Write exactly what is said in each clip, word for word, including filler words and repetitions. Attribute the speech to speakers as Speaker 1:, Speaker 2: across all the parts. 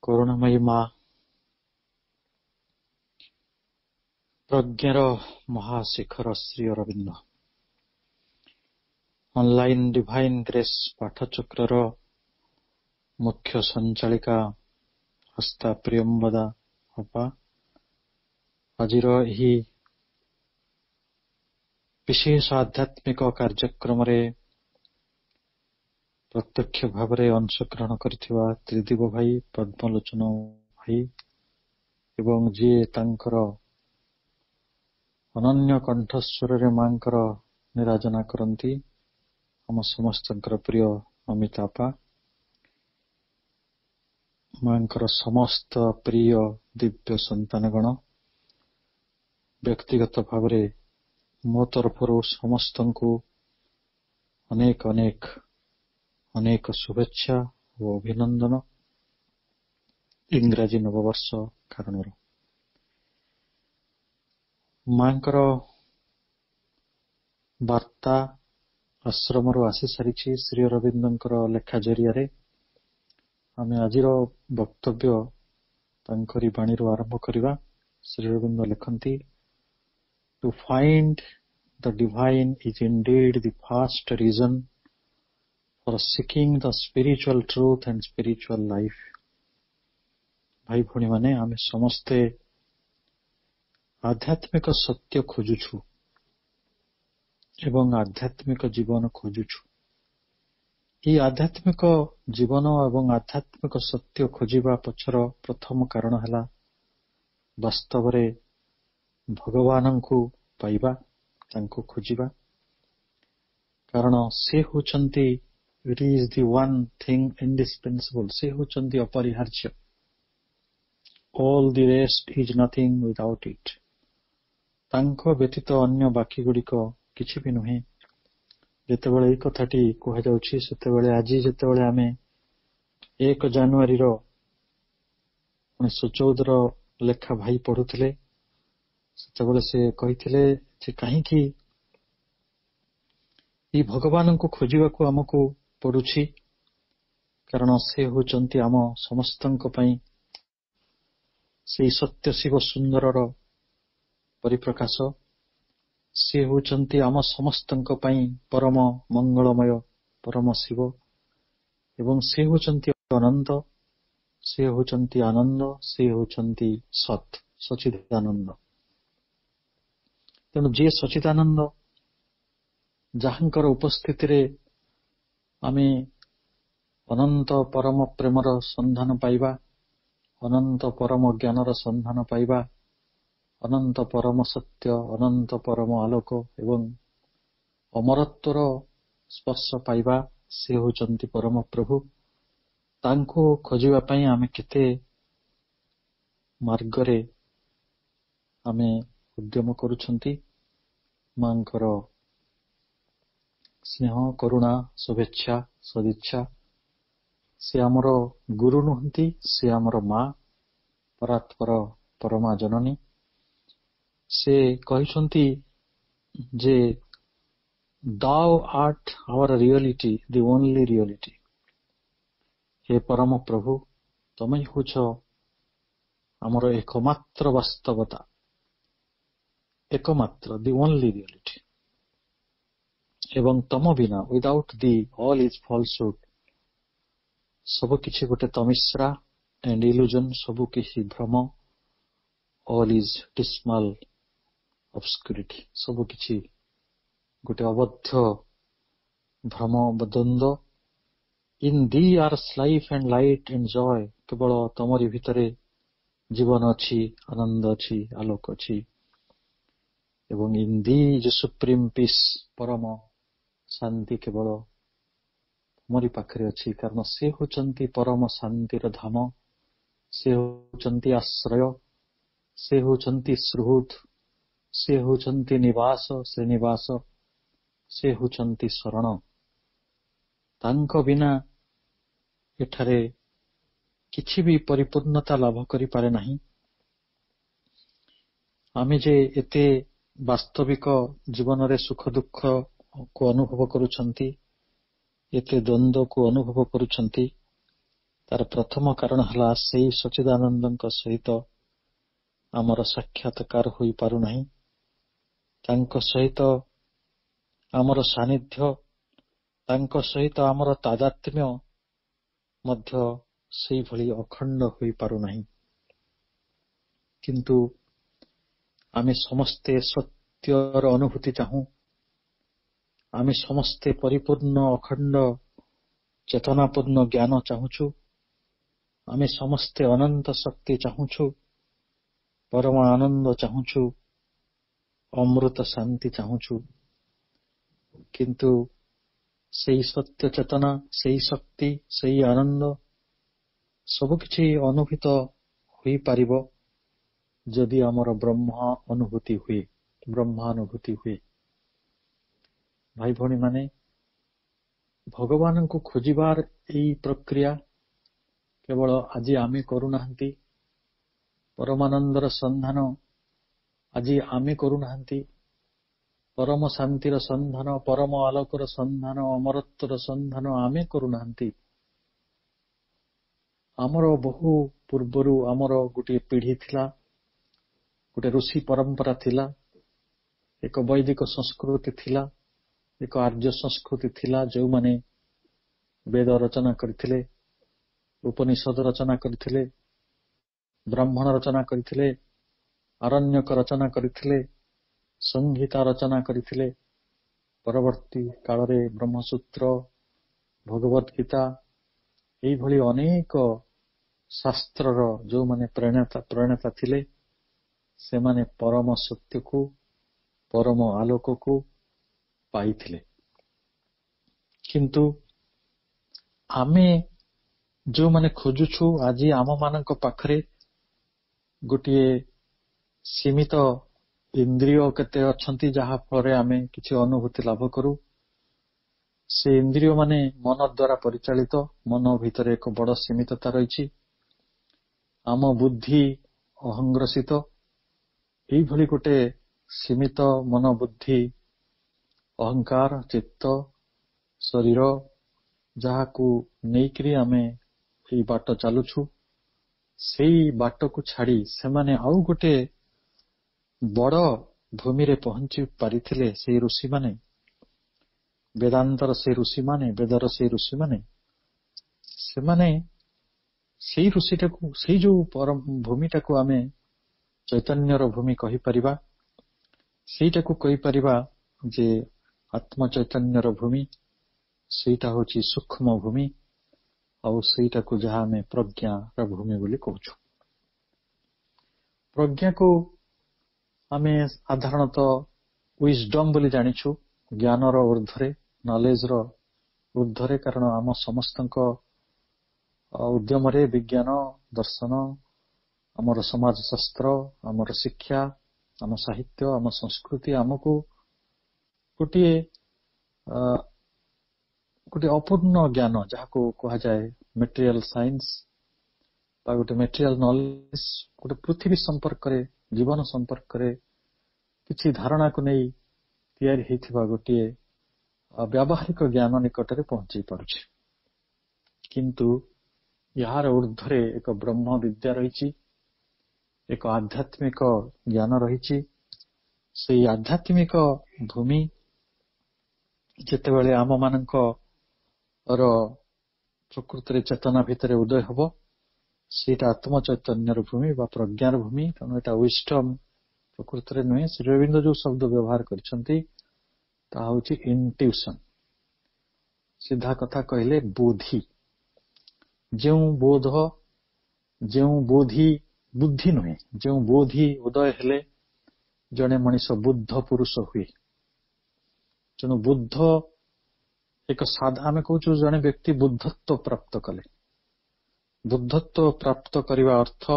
Speaker 1: କରୁଣାମୟୀ ମା ପ୍ରଜ୍ଞାର ମହାଶିଖର Shri Aurobindo online divine grace ପାଠଚକ୍ରର ମୁଖ୍ୟ ସଞ୍ଚାଳିକା ହସ୍ତା ପ୍ରିୟମ୍ବଦା ଅପା ଆଜିର ଏହି ବିଶେଷ ଆଧ୍ୟାତ୍ମିକ କାର୍ଯ୍ୟକ୍ରମରେ ପ୍ରତ୍ୟକ୍ଷ ଭାବରେ ଅଂଶଗ୍ରହଣ କରିଥିବା ତ୍ରିଦିବ ଭାଇ, ପଦ୍ମଲୋଚନ ଭାଇ ଏବଂ ଯିଏ ତାଙ୍କର ଅନନ୍ୟ କଣ୍ଠସ୍ୱରରେ ମାଙ୍କର ନିରାଜନା କରନ୍ତି, ଆମ ସମସ୍ତଙ୍କର ପ୍ରିୟ ଅମିତା ଆପା, ମାଙ୍କର ସମସ୍ତ ପ୍ରିୟ ଦିବ୍ୟ ସନ୍ତାନଗଣ, ବ୍ୟକ୍ତିଗତ ଭାବରେ ମୋ ତରଫରୁ ସମସ୍ତଙ୍କୁ ଅନେକ ଅନେକ ଅନେକ ଶୁଭେଚ୍ଛା ଓ ଅଭିନନ୍ଦନ ଇଂରାଜୀ ନବବର୍ଷ କାରଣରୁ। ମାଙ୍କର ବାର୍ତ୍ତା ଆଶ୍ରମରୁ ଆସିସାରିଛି ଶ୍ରୀ ଅରବିନ୍ଦଙ୍କର ଲେଖା ଜରିଆରେ। ଆମେ ଆଜିର ବକ୍ତବ୍ୟ ତାଙ୍କରି ବାଣୀରୁ ଆରମ୍ଭ କରିବା। ଶ୍ରୀ ଅରବିନ୍ଦ ଲେଖନ୍ତି, To find the divine is indeed the first reason for seeking the spiritual truth and spiritual life. ଭାଇ ଭଉଣୀମାନେ, ଆମେ ସମସ୍ତେ ଆଧ୍ୟାତ୍ମିକ ସତ୍ୟ ଖୋଜୁଛୁ ଏବଂ ଆଧ୍ୟାତ୍ମିକ ଜୀବନ ଖୋଜୁଛୁ। ଏହି ଆଧ୍ୟାତ୍ମିକ ଜୀବନ ଏବଂ ଆଧ୍ୟାତ୍ମିକ ସତ୍ୟ ଖୋଜିବା ପଛର ପ୍ରଥମ କାରଣ ହେଲା ବାସ୍ତବରେ ଭଗବାନଙ୍କୁ ପାଇବା, ତାଙ୍କୁ ଖୋଜିବା। କାରଣ ସେ ହେଉଛନ୍ତି It is the one thing indispensable. ସେ ହେଉଛନ୍ତି ଅପରିହାର୍ଯ୍ୟ। All the rest is nothing without it. ତାଙ୍କ ବ୍ୟତୀତ ଅନ୍ୟ ବାକି ଗୁଡ଼ିକ କିଛି ବି ନୁହେଁ। ଯେତେବେଳେ ଏହି କଥାଟି କୁହାଯାଉଛି, ସେତେବେଳେ ଆଜି ଯେତେବେଳେ ଆମେ ଏକ ଜାନୁଆରୀର ଉଣେଇଶହ ଚଉଦର ଲେଖା ଭାଇ ପଢୁଥିଲେ, ସେତେବେଳେ ସେ କହିଥିଲେ ଯେ କାହିଁକି ଏହି ଭଗବାନଙ୍କୁ ଖୋଜିବାକୁ ଆମକୁ ପଡୁଛି। କାରଣ ସେ ହେଉଛନ୍ତି ଆମ ସମସ୍ତଙ୍କ ପାଇଁ ସେହି ସତ୍ୟ ଶିବ ସୁନ୍ଦରର ପରିପ୍ରକାଶ। ସେ ହେଉଛନ୍ତି ଆମ ସମସ୍ତଙ୍କ ପାଇଁ ପରମ ମଙ୍ଗଳମୟ ପରମ ଶିବ ଏବଂ ସେ ହେଉଛନ୍ତି ଅନନ୍ତ, ସେ ହେଉଛନ୍ତି ଆନନ୍ଦ, ସେ ହେଉଛନ୍ତି ସତ୍ ସଚିଦାନନ୍ଦ। ତେଣୁ ଯିଏ ସଚିଦାନନ୍ଦ, ଯାହାଙ୍କର ଉପସ୍ଥିତିରେ ଆମେ ଅନନ୍ତ ପରମ ପ୍ରେମର ସନ୍ଧାନ ପାଇବା, ଅନନ୍ତ ପରମ ଜ୍ଞାନର ସନ୍ଧାନ ପାଇବା, ଅନନ୍ତ ପରମ ସତ୍ୟ, ଅନନ୍ତ ପରମ ଆଲୋକ ଏବଂ ଅମରତ୍ୱର ସ୍ପର୍ଶ ପାଇବା, ସେ ହେଉଛନ୍ତି ପରମ ପ୍ରଭୁ। ତାଙ୍କୁ ଖୋଜିବା ପାଇଁ ଆମେ କେତେ ମାର୍ଗରେ ଆମେ ଉଦ୍ୟମ କରୁଛନ୍ତି। ମାଙ୍କର ସ୍ନେହ, କରୁଣା, ଶୁଭେଚ୍ଛା, ସଦିଚ୍ଛା, ସେ ଆମର ଗୁରୁ ନୁହନ୍ତି, ସେ ଆମର ମା, ପରାତ୍ପର ପରମା ଜନନୀ। ସେ କହିଛନ୍ତି ଯେ Thou art our reality, the only reality. ହେ ପରମ ପ୍ରଭୁ, ତମେ ହେଉଛ ଆମର ଏକମାତ୍ର ବାସ୍ତବତା, ଏକମାତ୍ର, the only reality. ଏବଂ ତମ ବିନା, without thee all is falsehood. ସବୁ କିଛି ଗୋଟେ ତମିଶ୍ରା and illusion, ସବୁ କିଛି ଭ୍ରମ, all is dismal obscurity. ସବୁ କିଛି ଗୋଟେ ଅବଧ୍ୟ ଭ୍ରମ ଦ୍ୱନ୍ଦ୍ୱ। In thee are life and light and joy. କେବଳ ତମରି ଭିତରେ ଜୀବନ ଅଛି, ଆନନ୍ଦ ଅଛି, ଆଲୋକ ଅଛି। ଏବଂ in thee is supreme peace. ପରମ ଶାନ୍ତି କେବଳ ତମରି ପାଖରେ ଅଛି। କାରଣ ସେ ହେଉଛନ୍ତି ପରମ ଶାନ୍ତିର ଧାମ, ସେ ହେଉଛନ୍ତି ଆଶ୍ରୟ, ସେ ହେଉଛନ୍ତି ସୁହୃଦ, ସେ ହେଉଛନ୍ତି ନିବାସ, ଶ୍ରୀନିବାସ, ସେ ହେଉଛନ୍ତି ଶରଣ। ତାଙ୍କ ବିନା ଏଠାରେ କିଛି ବି ପରିପୂର୍ଣ୍ଣତା ଲାଭ କରିପାରେ ନାହିଁ। ଆମେ ଯେ ଏତେ ବାସ୍ତବିକ ଜୀବନରେ ସୁଖ ଦୁଃଖକୁ ଅନୁଭବ କରୁଛନ୍ତି, ଏତେ ଦ୍ୱନ୍ଦ୍ୱକୁ ଅନୁଭବ କରୁଛନ୍ତି, तार प्रथम कारण हला सेई सच्चिदानंद सहित आमर साक्षात्कार होई पारु नहीं, तांको सहित आमर सानिध्य, तांको सहित आमर तादात्म्य मध्य सेई भली अखंड होई पारु नहीं। किंतु आमे समस्ते सत्यर अनुभूति चाहूं, आमे समस्ते परिपूर्ण अखंड चेतनापूर्ण ज्ञान चाहूछु, आमे समस्ते अनंत शक्ति चाहूछु, परम आनंद चाहूछु, अमृत शांति चाहूछु। किंतु सेई सत्य चेतना, सेई शक्ति, सेई आनंद सब किछि अनुभूत होई पारिबो जदि आमर ब्रह्म अनुभूति हुए, ब्रह्मानुभूति हुए। भाई भौणी माने भगवान को खोजिबार एई प्रक्रिया केवल आज आमे करूनाहंती, परमानंदर संधान आज आमे करूनाहंती, परम शांतिर संधान, परम आलोकर संधान, अमरत्वर संधान आमे करूनाहंती। आमर बहु पूर्वरु आमर गोटे पीढ़ी थिला, गोटे ऋषि परंपरा थिला, एक वैदिक संस्कृति थिला, एक आर्य संस्कृति थिला, जो माने वेद रचना करथिले, उपनिषद रचना करथिले, ब्राह्मण रचना करथिले, आरण्यक रचना करथिले, संहिता रचना करथिले। परवर्ती काल रे ब्रह्मसूत्र, भगवत गीता एई भली अनेक शास्त्रर जो माने प्रणेता प्रणेता थिले, से माने परम सत्य को, परम आलोक को पाइथिले। किंतु आमे जो माने खोजुछु आज आम मानक पाखरे गोटे सीमित इंद्रिय केते अछंती, जहा फरे आमे किछि अनुभूति लाभ करू। से इंद्रिय माने मन द्वारा परिचालित, मन भितर एक बड़ सीमितता रहिछि। आम बुद्धि अहंग्रसित, एई भली गोटे सीमित मन, बुद्धि, अहंकार, चित्त, शरीर जहा को नेइकरी आमे एई बाट चालुछु। सेई बाट को छाड़ी से माने आउ गोटे बड़ भूमि रे पहुंची पारिथिले। से ऋषि माने, वेदांतर से ऋषि माने, वेदर से ऋषि माने, से माने सेई ऋषिटा को, सेई जो परम भूमिटा को आमे चैतन्यर भूमि कहि परिबा, सेईटा को कहि परिबा जे आत्म चैतन्यर भूमि, सेईटा होची सूक्ष्म भूमि, और सेईटा को जहा में प्रज्ञा रा भूमि बोली कहूछु। प्रज्ञा को आमे साधारणतः विजडम बोली जानिछु, ज्ञान रो ऊर्ध्वरे, नॉलेज रो ऊर्ध्वरे। कारण आम समस्तक उद्यम रे विज्ञान, दर्शन, आमर समाज शास्त्र, आमर शिक्षा, आम साहित्य, आम संस्कृति आमको गोटे गोटे अपूर्ण ज्ञान जहाको कहा जाए मेटेरियल साइंस बा गोटे मेटेरियल नॉलेज, गोटे पृथ्वी संपर्क रे, जीवन संपर्क रे किछि धारणा को नहीं तैयारी हेथिबा गोटे व्यावहारिक ज्ञान निकट रे पहुंची पारुछि। किंतु यार ऊर्ध्वरे एक ब्रह्म विद्या रहिछि, एक आध्यात्मिक ज्ञान रहिछि। से आध्यात्मिक भूमि जेतेबेले आम मानक और प्रकृति रे चेतना भितरे उदय हबो, सेटा आत्म चैतन्यर भूमि बा प्रज्ञार भूमि। तेणु एटा विस्डम प्रकृति रे नुहे। श्री अरविंद जो शब्द व्यवहार करछंती ता होछि इंट्यूशन। सीधा कथा कहले बुद्धि, जो बोध, जो बोधि, बुद्धि नुहे, जो बोधि उदय हेले जने मनीष बुद्ध पुरुष हुए। तेणु बुद्ध एक साधा आमे कहूछु जने व्यक्ति बुद्धत्व प्राप्त कले। बुद्धत्व प्राप्त करिवा अर्थ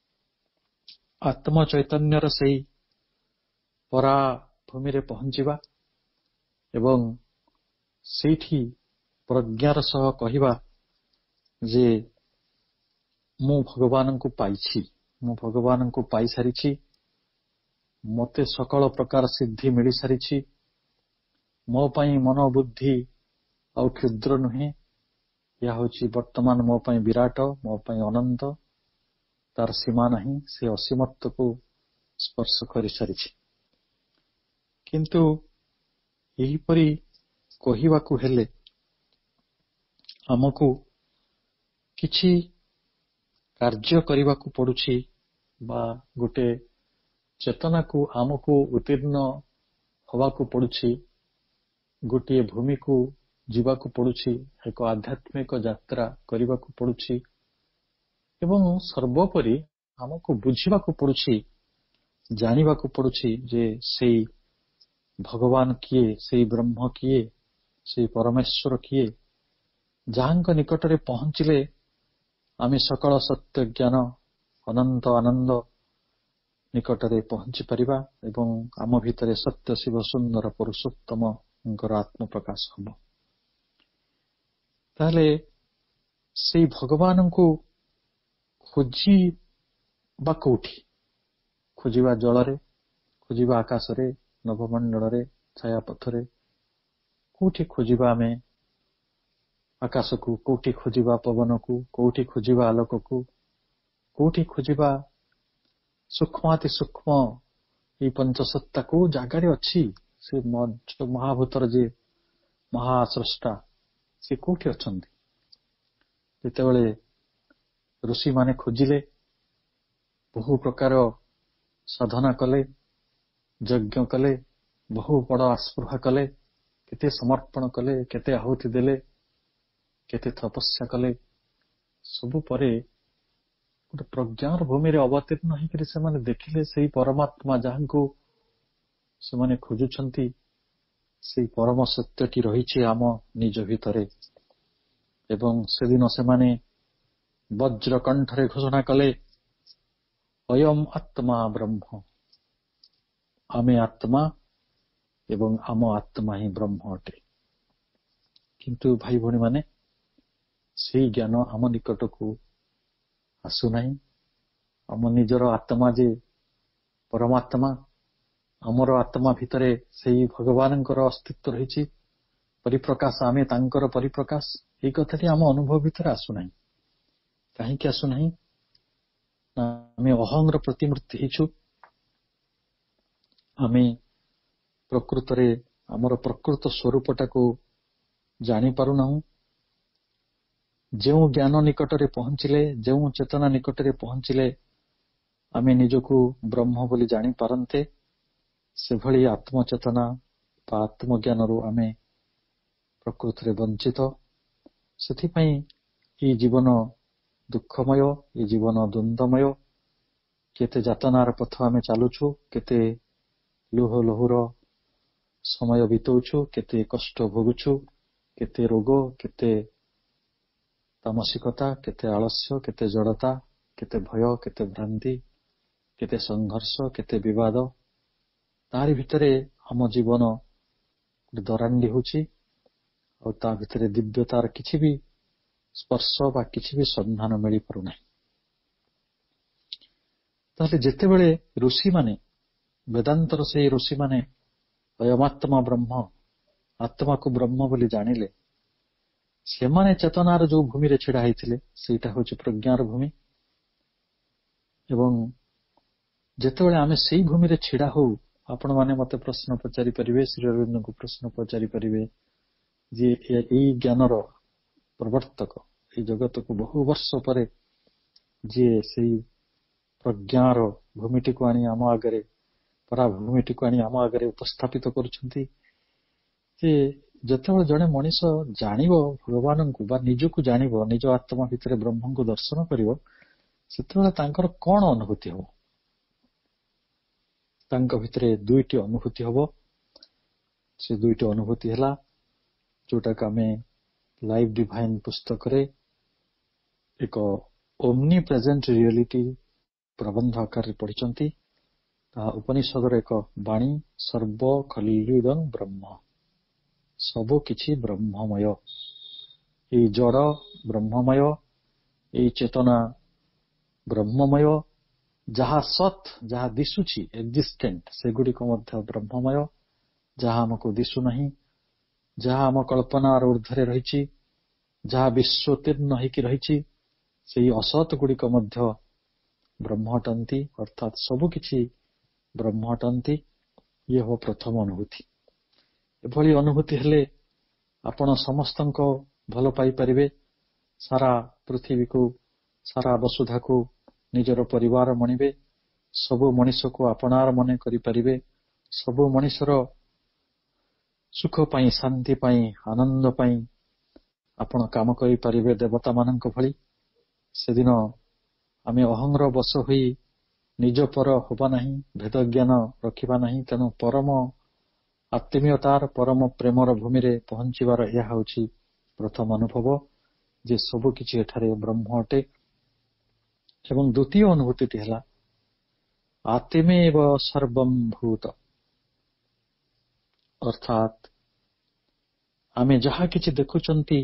Speaker 1: आत्म चैतन्यर सेई परा भूमि रे पहुंचीबा एवं सेठी प्रज्ञार सह कहिबा जे मु भगवान को पाइछि, मु भगवान को पाई सारिछि, मते सकल प्रकार सिद्धि मिली सारिछि, मो पई मन बुद्धि और क्षुद्र नुहे, ଏହା ହେଉଛି ବର୍ତ୍ତମାନ ମୋ ପାଇଁ ବିରାଟ, ମୋ ପାଇଁ ଅନନ୍ତ, ତାର ସୀମା ନାହିଁ, ସେ ଅସୀମତ୍ୱକୁ ସ୍ପର୍ଶ କରିସାରିଛି। କିନ୍ତୁ ଏହିପରି କହିବାକୁ ହେଲେ ଆମକୁ କିଛି କାର୍ଯ୍ୟ କରିବାକୁ ପଡୁଛି, ବା ଗୋଟେ ଚେତନାକୁ ଆମକୁ ଉତ୍ତୀର୍ଣ୍ଣ ହେବାକୁ ପଡୁଛି, ଗୋଟିଏ ଭୂମିକୁ ଯିବାକୁ ପଡୁଛି, ଏକ ଆଧ୍ୟାତ୍ମିକ ଯାତ୍ରା କରିବାକୁ ପଡୁଛି ଏବଂ ସର୍ବୋପରି ଆମକୁ ବୁଝିବାକୁ ପଡୁଛି, ଜାଣିବାକୁ ପଡୁଛି ଯେ ସେଇ ଭଗବାନ କିଏ, ସେଇ ବ୍ରହ୍ମ କିଏ, ସେଇ ପରମେଶ୍ୱର କିଏ, ଯାହାଙ୍କ ନିକଟରେ ପହଞ୍ଚିଲେ ଆମେ ସକଳ ସତ୍ୟ ଜ୍ଞାନ ଅନନ୍ତ ଆନନ୍ଦ ନିକଟରେ ପହଞ୍ଚି ପାରିବା ଏବଂ ଆମ ଭିତରେ ସତ୍ୟ ଶିବ ସୁନ୍ଦର ପୁରୁଷୋତ୍ତମଙ୍କର ଆତ୍ମପ୍ରକାଶ ହେବ। ତାହେଲେ ସେଇ ଭଗବାନଙ୍କୁ ଖୋଜିବା କୋଉଠି? ଖୋଜିବା ଜଳରେ, ଖୋଜିବା ଆକାଶରେ, ନଭମଣ୍ଡଳରେ, ଛାୟାପଥରେ, କୋଉଠି ଖୋଜିବା ଆମେ ଆକାଶକୁ, କୋଉଠି ଖୋଜିବା ପବନକୁ, କୋଉଠି ଖୋଜିବା ଆଲୋକକୁ, କୋଉଠି ଖୋଜିବା ସୂକ୍ଷ୍ମାତି ସୂକ୍ଷ୍ମ ଏଇ ପଞ୍ଚସତ୍ତା କୋଉ ଜାଗାରେ ଅଛି? ସେ ମହାଭୂତର ଯେ ମହାସ୍ରଷ୍ଟା ସେ କୋଉଠି ଅଛନ୍ତି? ଯେତେବେଳେ ଋଷିମାନେ ଖୋଜିଲେ, ବହୁ ପ୍ରକାର ସାଧନା କଲେ, ଯଜ୍ଞ କଲେ, ବହୁ ବଡ଼ ଆସ୍ପୃହା କଲେ, କେତେ ସମର୍ପଣ କଲେ, କେତେ ଆହୁତି ଦେଲେ, କେତେ ତପସ୍ୟା କଲେ, ସବୁ ପରେ ଗୋଟେ ପ୍ରଜ୍ଞାର ଭୂମିରେ ଅବତୀର୍ଣ୍ଣ ହେଇକରି ସେମାନେ ଦେଖିଲେ ସେଇ ପରମାତ୍ମା ଯାହାଙ୍କୁ ସେମାନେ ଖୋଜୁଛନ୍ତି, ସେଇ ପରମ ସତ୍ୟଟି ରହିଛି ଆମ ନିଜ ଭିତରେ। ଏବଂ ସେଦିନ ସେମାନେ ବଜ୍ର କଣ୍ଠରେ ଘୋଷଣା କଲେ, ଅୟମ୍ ଆତ୍ମା ବ୍ରହ୍ମ, ଆମେ ଆତ୍ମା ଏବଂ ଆମ ଆତ୍ମା ହିଁ ବ୍ରହ୍ମ ଅଟେ। କିନ୍ତୁ ଭାଇ ଭଉଣୀମାନେ, ସେଇ ଜ୍ଞାନ ଆମ ନିକଟକୁ ଆସୁନାହିଁ। ଆମ ନିଜର ଆତ୍ମା ଯେ ପରମାତ୍ମା, ଆମର ଆତ୍ମା ଭିତରେ ସେଇ ଭଗବାନଙ୍କର ଅସ୍ତିତ୍ୱ ରହିଛି, ପରିପ୍ରକାଶ, ଆମେ ତାଙ୍କର ପରିପ୍ରକାଶ, ଏଇ କଥାଟି ଆମ ଅନୁଭବ ଭିତରେ ଆସୁନାହିଁ। କାହିଁକି ଆସୁନାହିଁ? ନା ଆମେ ଅହଂର ପ୍ରତିମୂର୍ତ୍ତି ହେଇଛୁ। ଆମେ ପ୍ରକୃତରେ ଆମର ପ୍ରକୃତ ସ୍ୱରୂପଟାକୁ ଜାଣିପାରୁନାହୁଁ। ଯେଉଁ ଜ୍ଞାନ ନିକଟରେ ପହଞ୍ଚିଲେ, ଯେଉଁ ଚେତନା ନିକଟରେ ପହଞ୍ଚିଲେ ଆମେ ନିଜକୁ ବ୍ରହ୍ମ ବୋଲି ଜାଣିପାରନ୍ତେ, ସେଭଳି ଆତ୍ମଚେତନା ବା ଆତ୍ମଜ୍ଞାନରୁ ଆମେ ପ୍ରକୃତରେ ବଞ୍ଚିତ। ସେଥିପାଇଁ ଏଇ ଜୀବନ ଦୁଃଖମୟ, ଏଇ ଜୀବନ ଦ୍ୱନ୍ଦ୍ୱମୟ। କେତେ ଯାତନାର ପଥ ଆମେ ଚାଲୁଛୁ, କେତେ ଲୁହ ଲହୁର ସମୟ ବିତଉଛୁ, କେତେ କଷ୍ଟ ଭୋଗୁଛୁ, କେତେ ରୋଗ, କେତେ ତାମସିକତା, କେତେ ଆଳସ୍ୟ, କେତେ ଜଡ଼ତା, କେତେ ଭୟ, କେତେ ଭ୍ରାନ୍ତି, କେତେ ସଂଘର୍ଷ, କେତେ ବିବାଦ। ତାରି ଭିତରେ ଆମ ଜୀବନ ଦରାଣ୍ଡି ହେଉଛି ଆଉ ତା ଭିତରେ ଦିବ୍ୟତାର କିଛି ବି ସ୍ପର୍ଶ ବା କିଛି ବି ସନ୍ଧାନ ମିଳିପାରୁନାହିଁ। ତାହେଲେ ଯେତେବେଳେ ଋଷିମାନେ, ବେଦାନ୍ତର ସେଇ ଋଷିମାନେ ଅୟମାତ୍ମା ବ୍ରହ୍ମ, ଆତ୍ମାକୁ ବ୍ରହ୍ମ ବୋଲି ଜାଣିଲେ, ସେମାନେ ଚେତନାର ଯୋଉ ଭୂମିରେ ଛିଡା ହେଇଥିଲେ ସେଇଟା ହେଉଛି ପ୍ରଜ୍ଞାର ଭୂମି। ଏବଂ ଯେତେବେଳେ ଆମେ ସେଇ ଭୂମିରେ ଛିଡା ହଉ, ଆପଣମାନେ ମତେ ପ୍ରଶ୍ନ ପଚାରି ପାରିବେ, ଶ୍ରୀ ଅରବିନ୍ଦଙ୍କୁ ପ୍ରଶ୍ନ ପଚାରି ପାରିବେ ଯେ ଏଇ ଜ୍ଞାନର ପ୍ରବର୍ତ୍ତକ, ଏଇ ଜଗତକୁ ବହୁ ବର୍ଷ ପରେ ଯିଏ ସେଇ ପ୍ରଜ୍ଞାର ଭୂମିଟିକୁ ଆଣି ଆମ ଆଗରେ, ପରାଭୂମିଟିକୁ ଆଣି ଆମ ଆଗରେ ଉପସ୍ଥାପିତ କରୁଛନ୍ତି, ଯେ ଯେତେବେଳେ ଜଣେ ମଣିଷ ଜାଣିବ ଭଗବାନଙ୍କୁ ବା ନିଜକୁ ଜାଣିବ, ନିଜ ଆତ୍ମା ଭିତରେ ବ୍ରହ୍ମଙ୍କୁ ଦର୍ଶନ କରିବ, ସେତେବେଳେ ତାଙ୍କର କଣ ଅନୁଭୂତି ହବ? ତାଙ୍କ ଭିତରେ ଦୁଇଟି ଅନୁଭୂତି ହବ। ସେ ଦୁଇଟି ଅନୁଭୂତି ହେଲା, ଯୋଉଟାକୁ ଆମେ ଲାଇଫ ଡିଭାଇନ ପୁସ୍ତକରେ ଏକ ଓମନି ପ୍ରେଜେଣ୍ଟ ରିଅଲିଟି ପ୍ରବନ୍ଧ ଆକାରରେ ପଢିଛନ୍ତି। ତାହା ଉପନିଷଦର ଏକ ବାଣୀ, ସର୍ବ ଖଲ୍ବିଦଂ ବ୍ରହ୍ମ, ସବୁ କିଛି ବ୍ରହ୍ମମୟ। ଏଇ ଜଡ଼ ବ୍ରହ୍ମମୟ, ଏଇ ଚେତନା ବ୍ରହ୍ମମୟ, ଯାହା ସତ୍, ଯାହା ଦିଶୁଛି ଏକ୍ଜିଷ୍ଟେଣ୍ଟ, ସେଗୁଡିକ ମଧ୍ୟ ବ୍ରହ୍ମମୟ। ଯାହା ଆମକୁ ଦିଶୁନାହିଁ, ଯାହା ଆମ କଳ୍ପନାର ଊର୍ଦ୍ଧ୍ୱରେ ରହିଛି, ଯାହା ବିଶ୍ୱୋତ୍ତୀର୍ଣ୍ଣ ହେଇକି ରହିଛି ସେହି ଅସତ ଗୁଡ଼ିକ ମଧ୍ୟ ବ୍ରହ୍ମ ଅଟନ୍ତି, ଅର୍ଥାତ୍ ସବୁକିଛି ବ୍ରହ୍ମ ଅଟନ୍ତି। ଇଏ ହେବ ପ୍ରଥମ ଅନୁଭୂତି। ଏଭଳି ଅନୁଭୂତି ହେଲେ ଆପଣ ସମସ୍ତଙ୍କ ଭଲ ପାଇପାରିବେ, ସାରା ପୃଥିବୀକୁ, ସାରା ବସୁଧାକୁ ନିଜର ପରିବାର ମଣିବେ, ସବୁ ମଣିଷକୁ ଆପଣାର ମନେ କରିପାରିବେ, ସବୁ ମଣିଷର ସୁଖ ପାଇଁ, ଶାନ୍ତି ପାଇଁ, ଆନନ୍ଦ ପାଇଁ ଆପଣ କାମ କରିପାରିବେ ଦେବତାମାନଙ୍କ ଭଳି। ସେଦିନ ଆମେ ଅହଂର ବଶ ହୋଇ ନିଜ ପର ହେବା ନାହିଁ, ଭେଦ ଜ୍ଞାନ ରଖିବା ନାହିଁ। ତେଣୁ ପରମ ଆତ୍ମୀୟତାର, ପରମ ପ୍ରେମର ଭୂମିରେ ପହଞ୍ଚିବାର ଏହା ହେଉଛି ପ୍ରଥମ ଅନୁଭବ ଯେ ସବୁକିଛି ଏଠାରେ ବ୍ରହ୍ମ ଅଟେ। ଏବଂ ଦ୍ୱିତୀୟ ଅନୁଭୂତିଟି ହେଲା ଆତ୍ମେବ ସର୍ବଂ ଭୂତ, ଅର୍ଥାତ୍ ଆମେ ଯାହା କିଛି ଦେଖୁଛନ୍ତି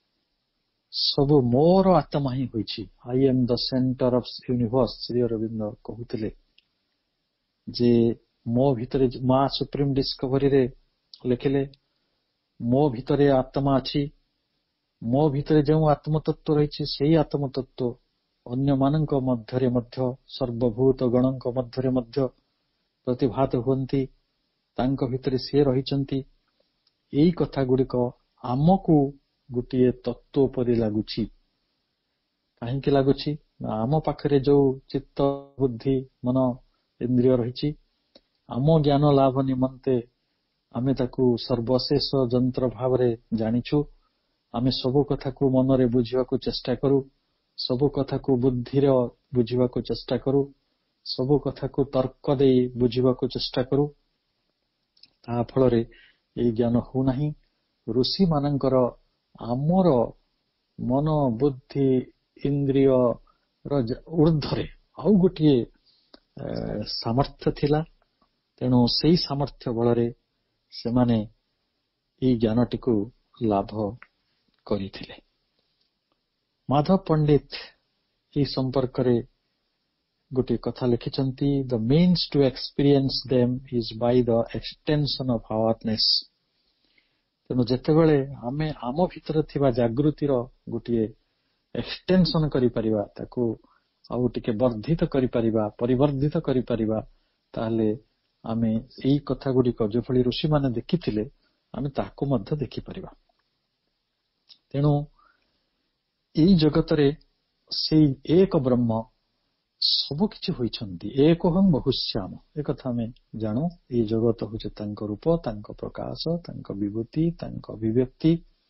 Speaker 1: ସବୁ ମୋର ଆତ୍ମା ହିଁ ହୋଇଛି। I am the centre of universe, Shri Aurobindo କହୁଥିଲେ ଯେ ମୋ ଭିତରେ, ମା ସୁପ୍ରିମ ଡିସ୍କଭରୀରେ ଲେଖିଲେ, ମୋ ଭିତରେ ଆତ୍ମା ଅଛି, ମୋ ଭିତରେ ଯେଉଁ ଆତ୍ମତତ୍ଵ ରହିଛି ସେହି ଆତ୍ମତତ୍ଵ ଅନ୍ୟମାନଙ୍କ ମଧ୍ୟରେ ମଧ୍ୟ, ସର୍ବଭୂତ ଗଣଙ୍କ ମଧ୍ୟରେ ମଧ୍ୟ ପ୍ରତିଭାତ ହୁଅନ୍ତି, ତାଙ୍କ ଭିତରେ ସିଏ ରହିଛନ୍ତି। ଏଇ କଥା ଗୁଡ଼ିକ ଆମକୁ ଗୋଟିଏ ତତ୍ଵ ପରି ଲାଗୁଛି। କାହିଁକି ଲାଗୁଛି? ଆମ ପାଖରେ ଯୋଉ ଚିତ୍ତ, ବୁଦ୍ଧି, ମନ, ଇନ୍ଦ୍ରିୟ ରହିଛି, ଆମ ଜ୍ଞାନ ଲାଭ ନିମନ୍ତେ ଆମେ ତାକୁ ସର୍ବଶେଷ ଯନ୍ତ୍ର ଭାବରେ ଜାଣିଛୁ। ଆମେ ସବୁ କଥାକୁ ମନରେ ବୁଝିବାକୁ ଚେଷ୍ଟା କରୁ, ସବୁ କଥାକୁ ବୁଦ୍ଧିର ବୁଝିବାକୁ ଚେଷ୍ଟା କରୁ, ସବୁ କଥାକୁ ତର୍କ ଦେଇ ବୁଝିବାକୁ ଚେଷ୍ଟା କରୁ। ତାହା ଫଳରେ ଏହି ଜ୍ଞାନ ହେଉନାହିଁ। ଋଷି ମାନଙ୍କର ଆମର ମନ, ବୁଦ୍ଧି, ଇନ୍ଦ୍ରିୟର ଊର୍ଦ୍ଧ୍ୱରେ ଆଉ ଗୋଟିଏ ସାମର୍ଥ୍ୟ ଥିଲା। ତେଣୁ ସେହି ସାମର୍ଥ୍ୟ ବଳରେ ସେମାନେ ଏହି ଜ୍ଞାନଟିକୁ ଲାଭ କରିଥିଲେ। ମାଧବ ପଣ୍ଡିତ ଏହି ସମ୍ପର୍କରେ ଗୋଟିଏ କଥା ଲେଖିଛନ୍ତି, the means to experience them is by the extension of awareness. ତେଣୁ ଯେତେବେଳେ ଆମେ ଆମ ଭିତରେ ଥିବା ଜାଗୃତିର ଗୋଟିଏ ଏକ୍ସଟେନସନ କରିପାରିବା, ତାକୁ ଆଉ ଟିକେ ବର୍ଦ୍ଧିତ କରିପାରିବା, ପରିବର୍ଦ୍ଧିତ କରିପାରିବା, ତାହେଲେ ଆମେ ଏଇ କଥା ଗୁଡ଼ିକ ଯେଭଳି ଋଷିମାନେ ଦେଖିଥିଲେ ଆମେ ତାକୁ ମଧ୍ୟ ଦେଖିପାରିବା। ତେଣୁ ଏଇ ଜଗତରେ ସେଇ ଏକ ବ୍ରହ୍ମ ସବୁ କିଛି ହୋଇଛନ୍ତି। ଏକୋହଂ ବହୁଶ୍ୟାମ, ଏକଥା ଆମେ ଜାଣୁ। ଏଇ ଜଗତ ହେଉଛି ତାଙ୍କ ରୂପ, ତାଙ୍କ ପ୍ରକାଶ, ତାଙ୍କ ବିଭୂତି, ତାଙ୍କ ଅଭିବ୍ୟକ୍ତି।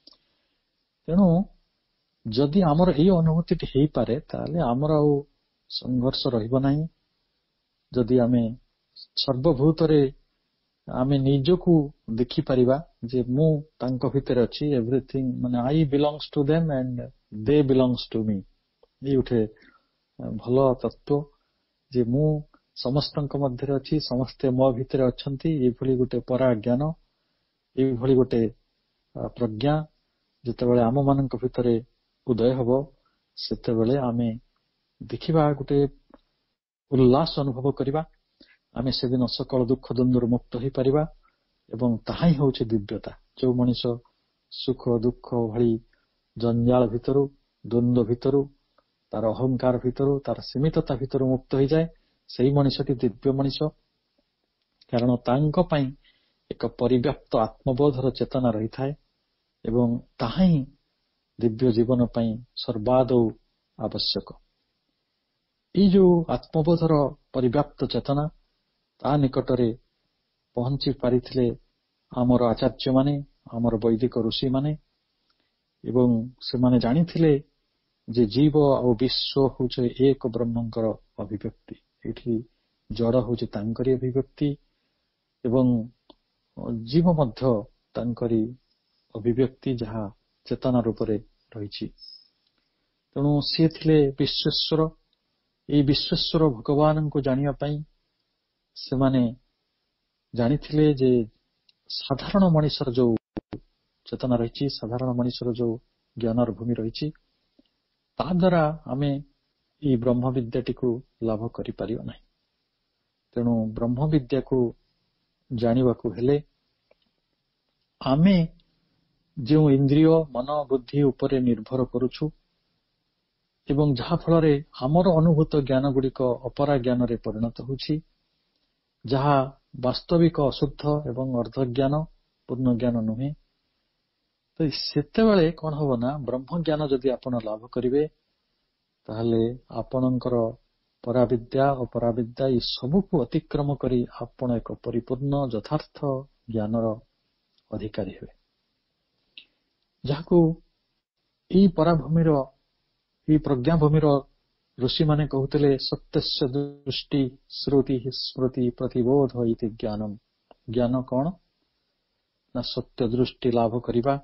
Speaker 1: ତେଣୁ ଯଦି ଆମର ଏଇ ଅନୁଭୂତିଟି ହେଇପାରେ ତାହେଲେ ଆମର ଆଉ ସଂଘର୍ଷ ରହିବ ନାହିଁ। ଯଦି ଆମେ ସର୍ବଭୂତରେ ଆମେ ନିଜକୁ ଦେଖିପାରିବା ଯେ ମୁଁ ତାଙ୍କ ଭିତରେ ଅଛି, ଏଭ୍ରିଥିଙ୍ଗ ମାନେ I belongs to them and they belongs to me. ଏଇ ଗୋଟେ ଭଲ ତତ୍ଵ ଯେ ମୁଁ ସମସ୍ତଙ୍କ ମଧ୍ୟରେ ଅଛି, ସମସ୍ତେ ମୋ ଭିତରେ ଅଛନ୍ତି। ଏଇଭଳି ଗୋଟେ ପରାଜ୍ଞାନ, ଏଇଭଳି ଗୋଟେ ପ୍ରଜ୍ଞା ଯେତେବେଳେ ଆମ ମାନଙ୍କ ଭିତରେ ଉଦୟ ହେବ, ସେତେବେଳେ ଆମେ ଦେଖିବା, ଗୋଟେ ଉଲ୍ଲାସ ଅନୁଭବ କରିବା। ଆମେ ସେଦିନ ସକଳ ଦୁଃଖ ଦ୍ୱନ୍ଦ୍ୱରୁ ମୁକ୍ତ ହୋଇପାରିବା ଏବଂ ତାହା ହିଁ ହେଉଛି ଦିବ୍ୟତା। ଯୋଉ ମଣିଷ ସୁଖ ଦୁଃଖ ଭଳି ଜଞ୍ଜାଳ ଭିତରୁ, ଦ୍ୱନ୍ଦ୍ୱ ଭିତରୁ, ତାର ଅହଙ୍କାର ଭିତରୁ, ତାର ସୀମିତତା ଭିତରୁ ମୁକ୍ତ ହୋଇଯାଏ, ସେହି ମଣିଷଟି ଦିବ୍ୟ ମଣିଷ। କାରଣ ତାଙ୍କ ପାଇଁ ଏକ ପରିବ୍ୟାପ୍ତ ଆତ୍ମବୋଧର ଚେତନା ରହିଥାଏ ଏବଂ ତାହା ହିଁ ଦିବ୍ୟ ଜୀବନ ପାଇଁ ସର୍ବାଦୌ ଆବଶ୍ୟକ। ଏଇ ଯୋଉ ଆତ୍ମବୋଧର ପରିବ୍ୟାପ୍ତ ଚେତନା, ତା ନିକଟରେ ପହଞ୍ଚି ପାରିଥିଲେ ଆମର ଆଚାର୍ଯ୍ୟମାନେ, ଆମର ବୈଦିକ ଋଷିମାନେ। ଏବଂ ସେମାନେ ଜାଣିଥିଲେ ଯେ ଜୀବ ଆଉ ବିଶ୍ୱ ହେଉଛି ଏକ ବ୍ରହ୍ମଙ୍କର ଅଭିବ୍ୟକ୍ତି। ଏଠି ଜଡ଼ ହେଉଛି ତାଙ୍କରି ଅଭିବ୍ୟକ୍ତି ଏବଂ ଜୀବ ମଧ୍ୟ ତାଙ୍କରି ଅଭିବ୍ୟକ୍ତି, ଯାହା ଚେତନା ରୂପରେ ରହିଛି। ତେଣୁ ସିଏ ଥିଲେ ବିଶ୍ୱେଶ୍ୱର। ଏହି ବିଶ୍ୱେଶ୍ୱର ଭଗବାନଙ୍କୁ ଜାଣିବା ପାଇଁ ସେମାନେ ଜାଣିଥିଲେ ଯେ ସାଧାରଣ ମଣିଷର ଯୋଉ ଚେତନା ରହିଛି, ସାଧାରଣ ମଣିଷର ଯୋଉ ଜ୍ଞାନର ଭୂମି ରହିଛି, ତା ଦ୍ୱାରା ଆମେ ଏହି ବ୍ରହ୍ମ ବିଦ୍ୟାଟିକୁ ଲାଭ କରିପାରିବା ନାହିଁ। ତେଣୁ ବ୍ରହ୍ମ ବିଦ୍ୟାକୁ ଜାଣିବାକୁ ହେଲେ ଆମେ ଯେଉଁ ଇନ୍ଦ୍ରିୟ ମନ ବୁଦ୍ଧି ଉପରେ ନିର୍ଭର କରୁଛୁ ଏବଂ ଯାହା ଫଳରେ ଆମର ଅନୁଭୂତ ଜ୍ଞାନ ଗୁଡ଼ିକ ଅପରା ଜ୍ଞାନରେ ପରିଣତ ହେଉଛି, ଯାହା ବାସ୍ତବିକ ଅଶୁଦ୍ଧ ଏବଂ ଅର୍ଦ୍ଧଜ୍ଞାନ, ପୂର୍ଣ୍ଣ ଜ୍ଞାନ ନୁହେଁ। ତ ସେତେବେଳେ କଣ ହବ ନା, ବ୍ରହ୍ମଜ୍ଞାନ ଯଦି ଆପଣ ଲାଭ କରିବେ, ତାହେଲେ ଆପଣଙ୍କର ପରାବିଦ୍ୟା ଅପରାବିଦ୍ୟା ଏ ସବୁକୁ ଅତିକ୍ରମ କରି ଆପଣ ଏକ ପରିପୂର୍ଣ୍ଣ ଯଥାର୍ଥ ଜ୍ଞାନର ଅଧିକାରୀ ହେବେ, ଯାହାକୁ ଏଇ ପରାଭୂମିର ଏଇ ପ୍ରଜ୍ଞାଭୂମିର ଋଷିମାନେ କହୁଥିଲେ ସତ୍ୟସ୍ୟ ଦୃଷ୍ଟି ଶ୍ରୁତି ସ୍ମୃତି ପ୍ରତିବୋଧ ଇତି ଜ୍ଞାନମ୍। ଜ୍ଞାନ କଣ ନା, ସତ୍ୟ ଦୃଷ୍ଟି ଲାଭ କରିବା,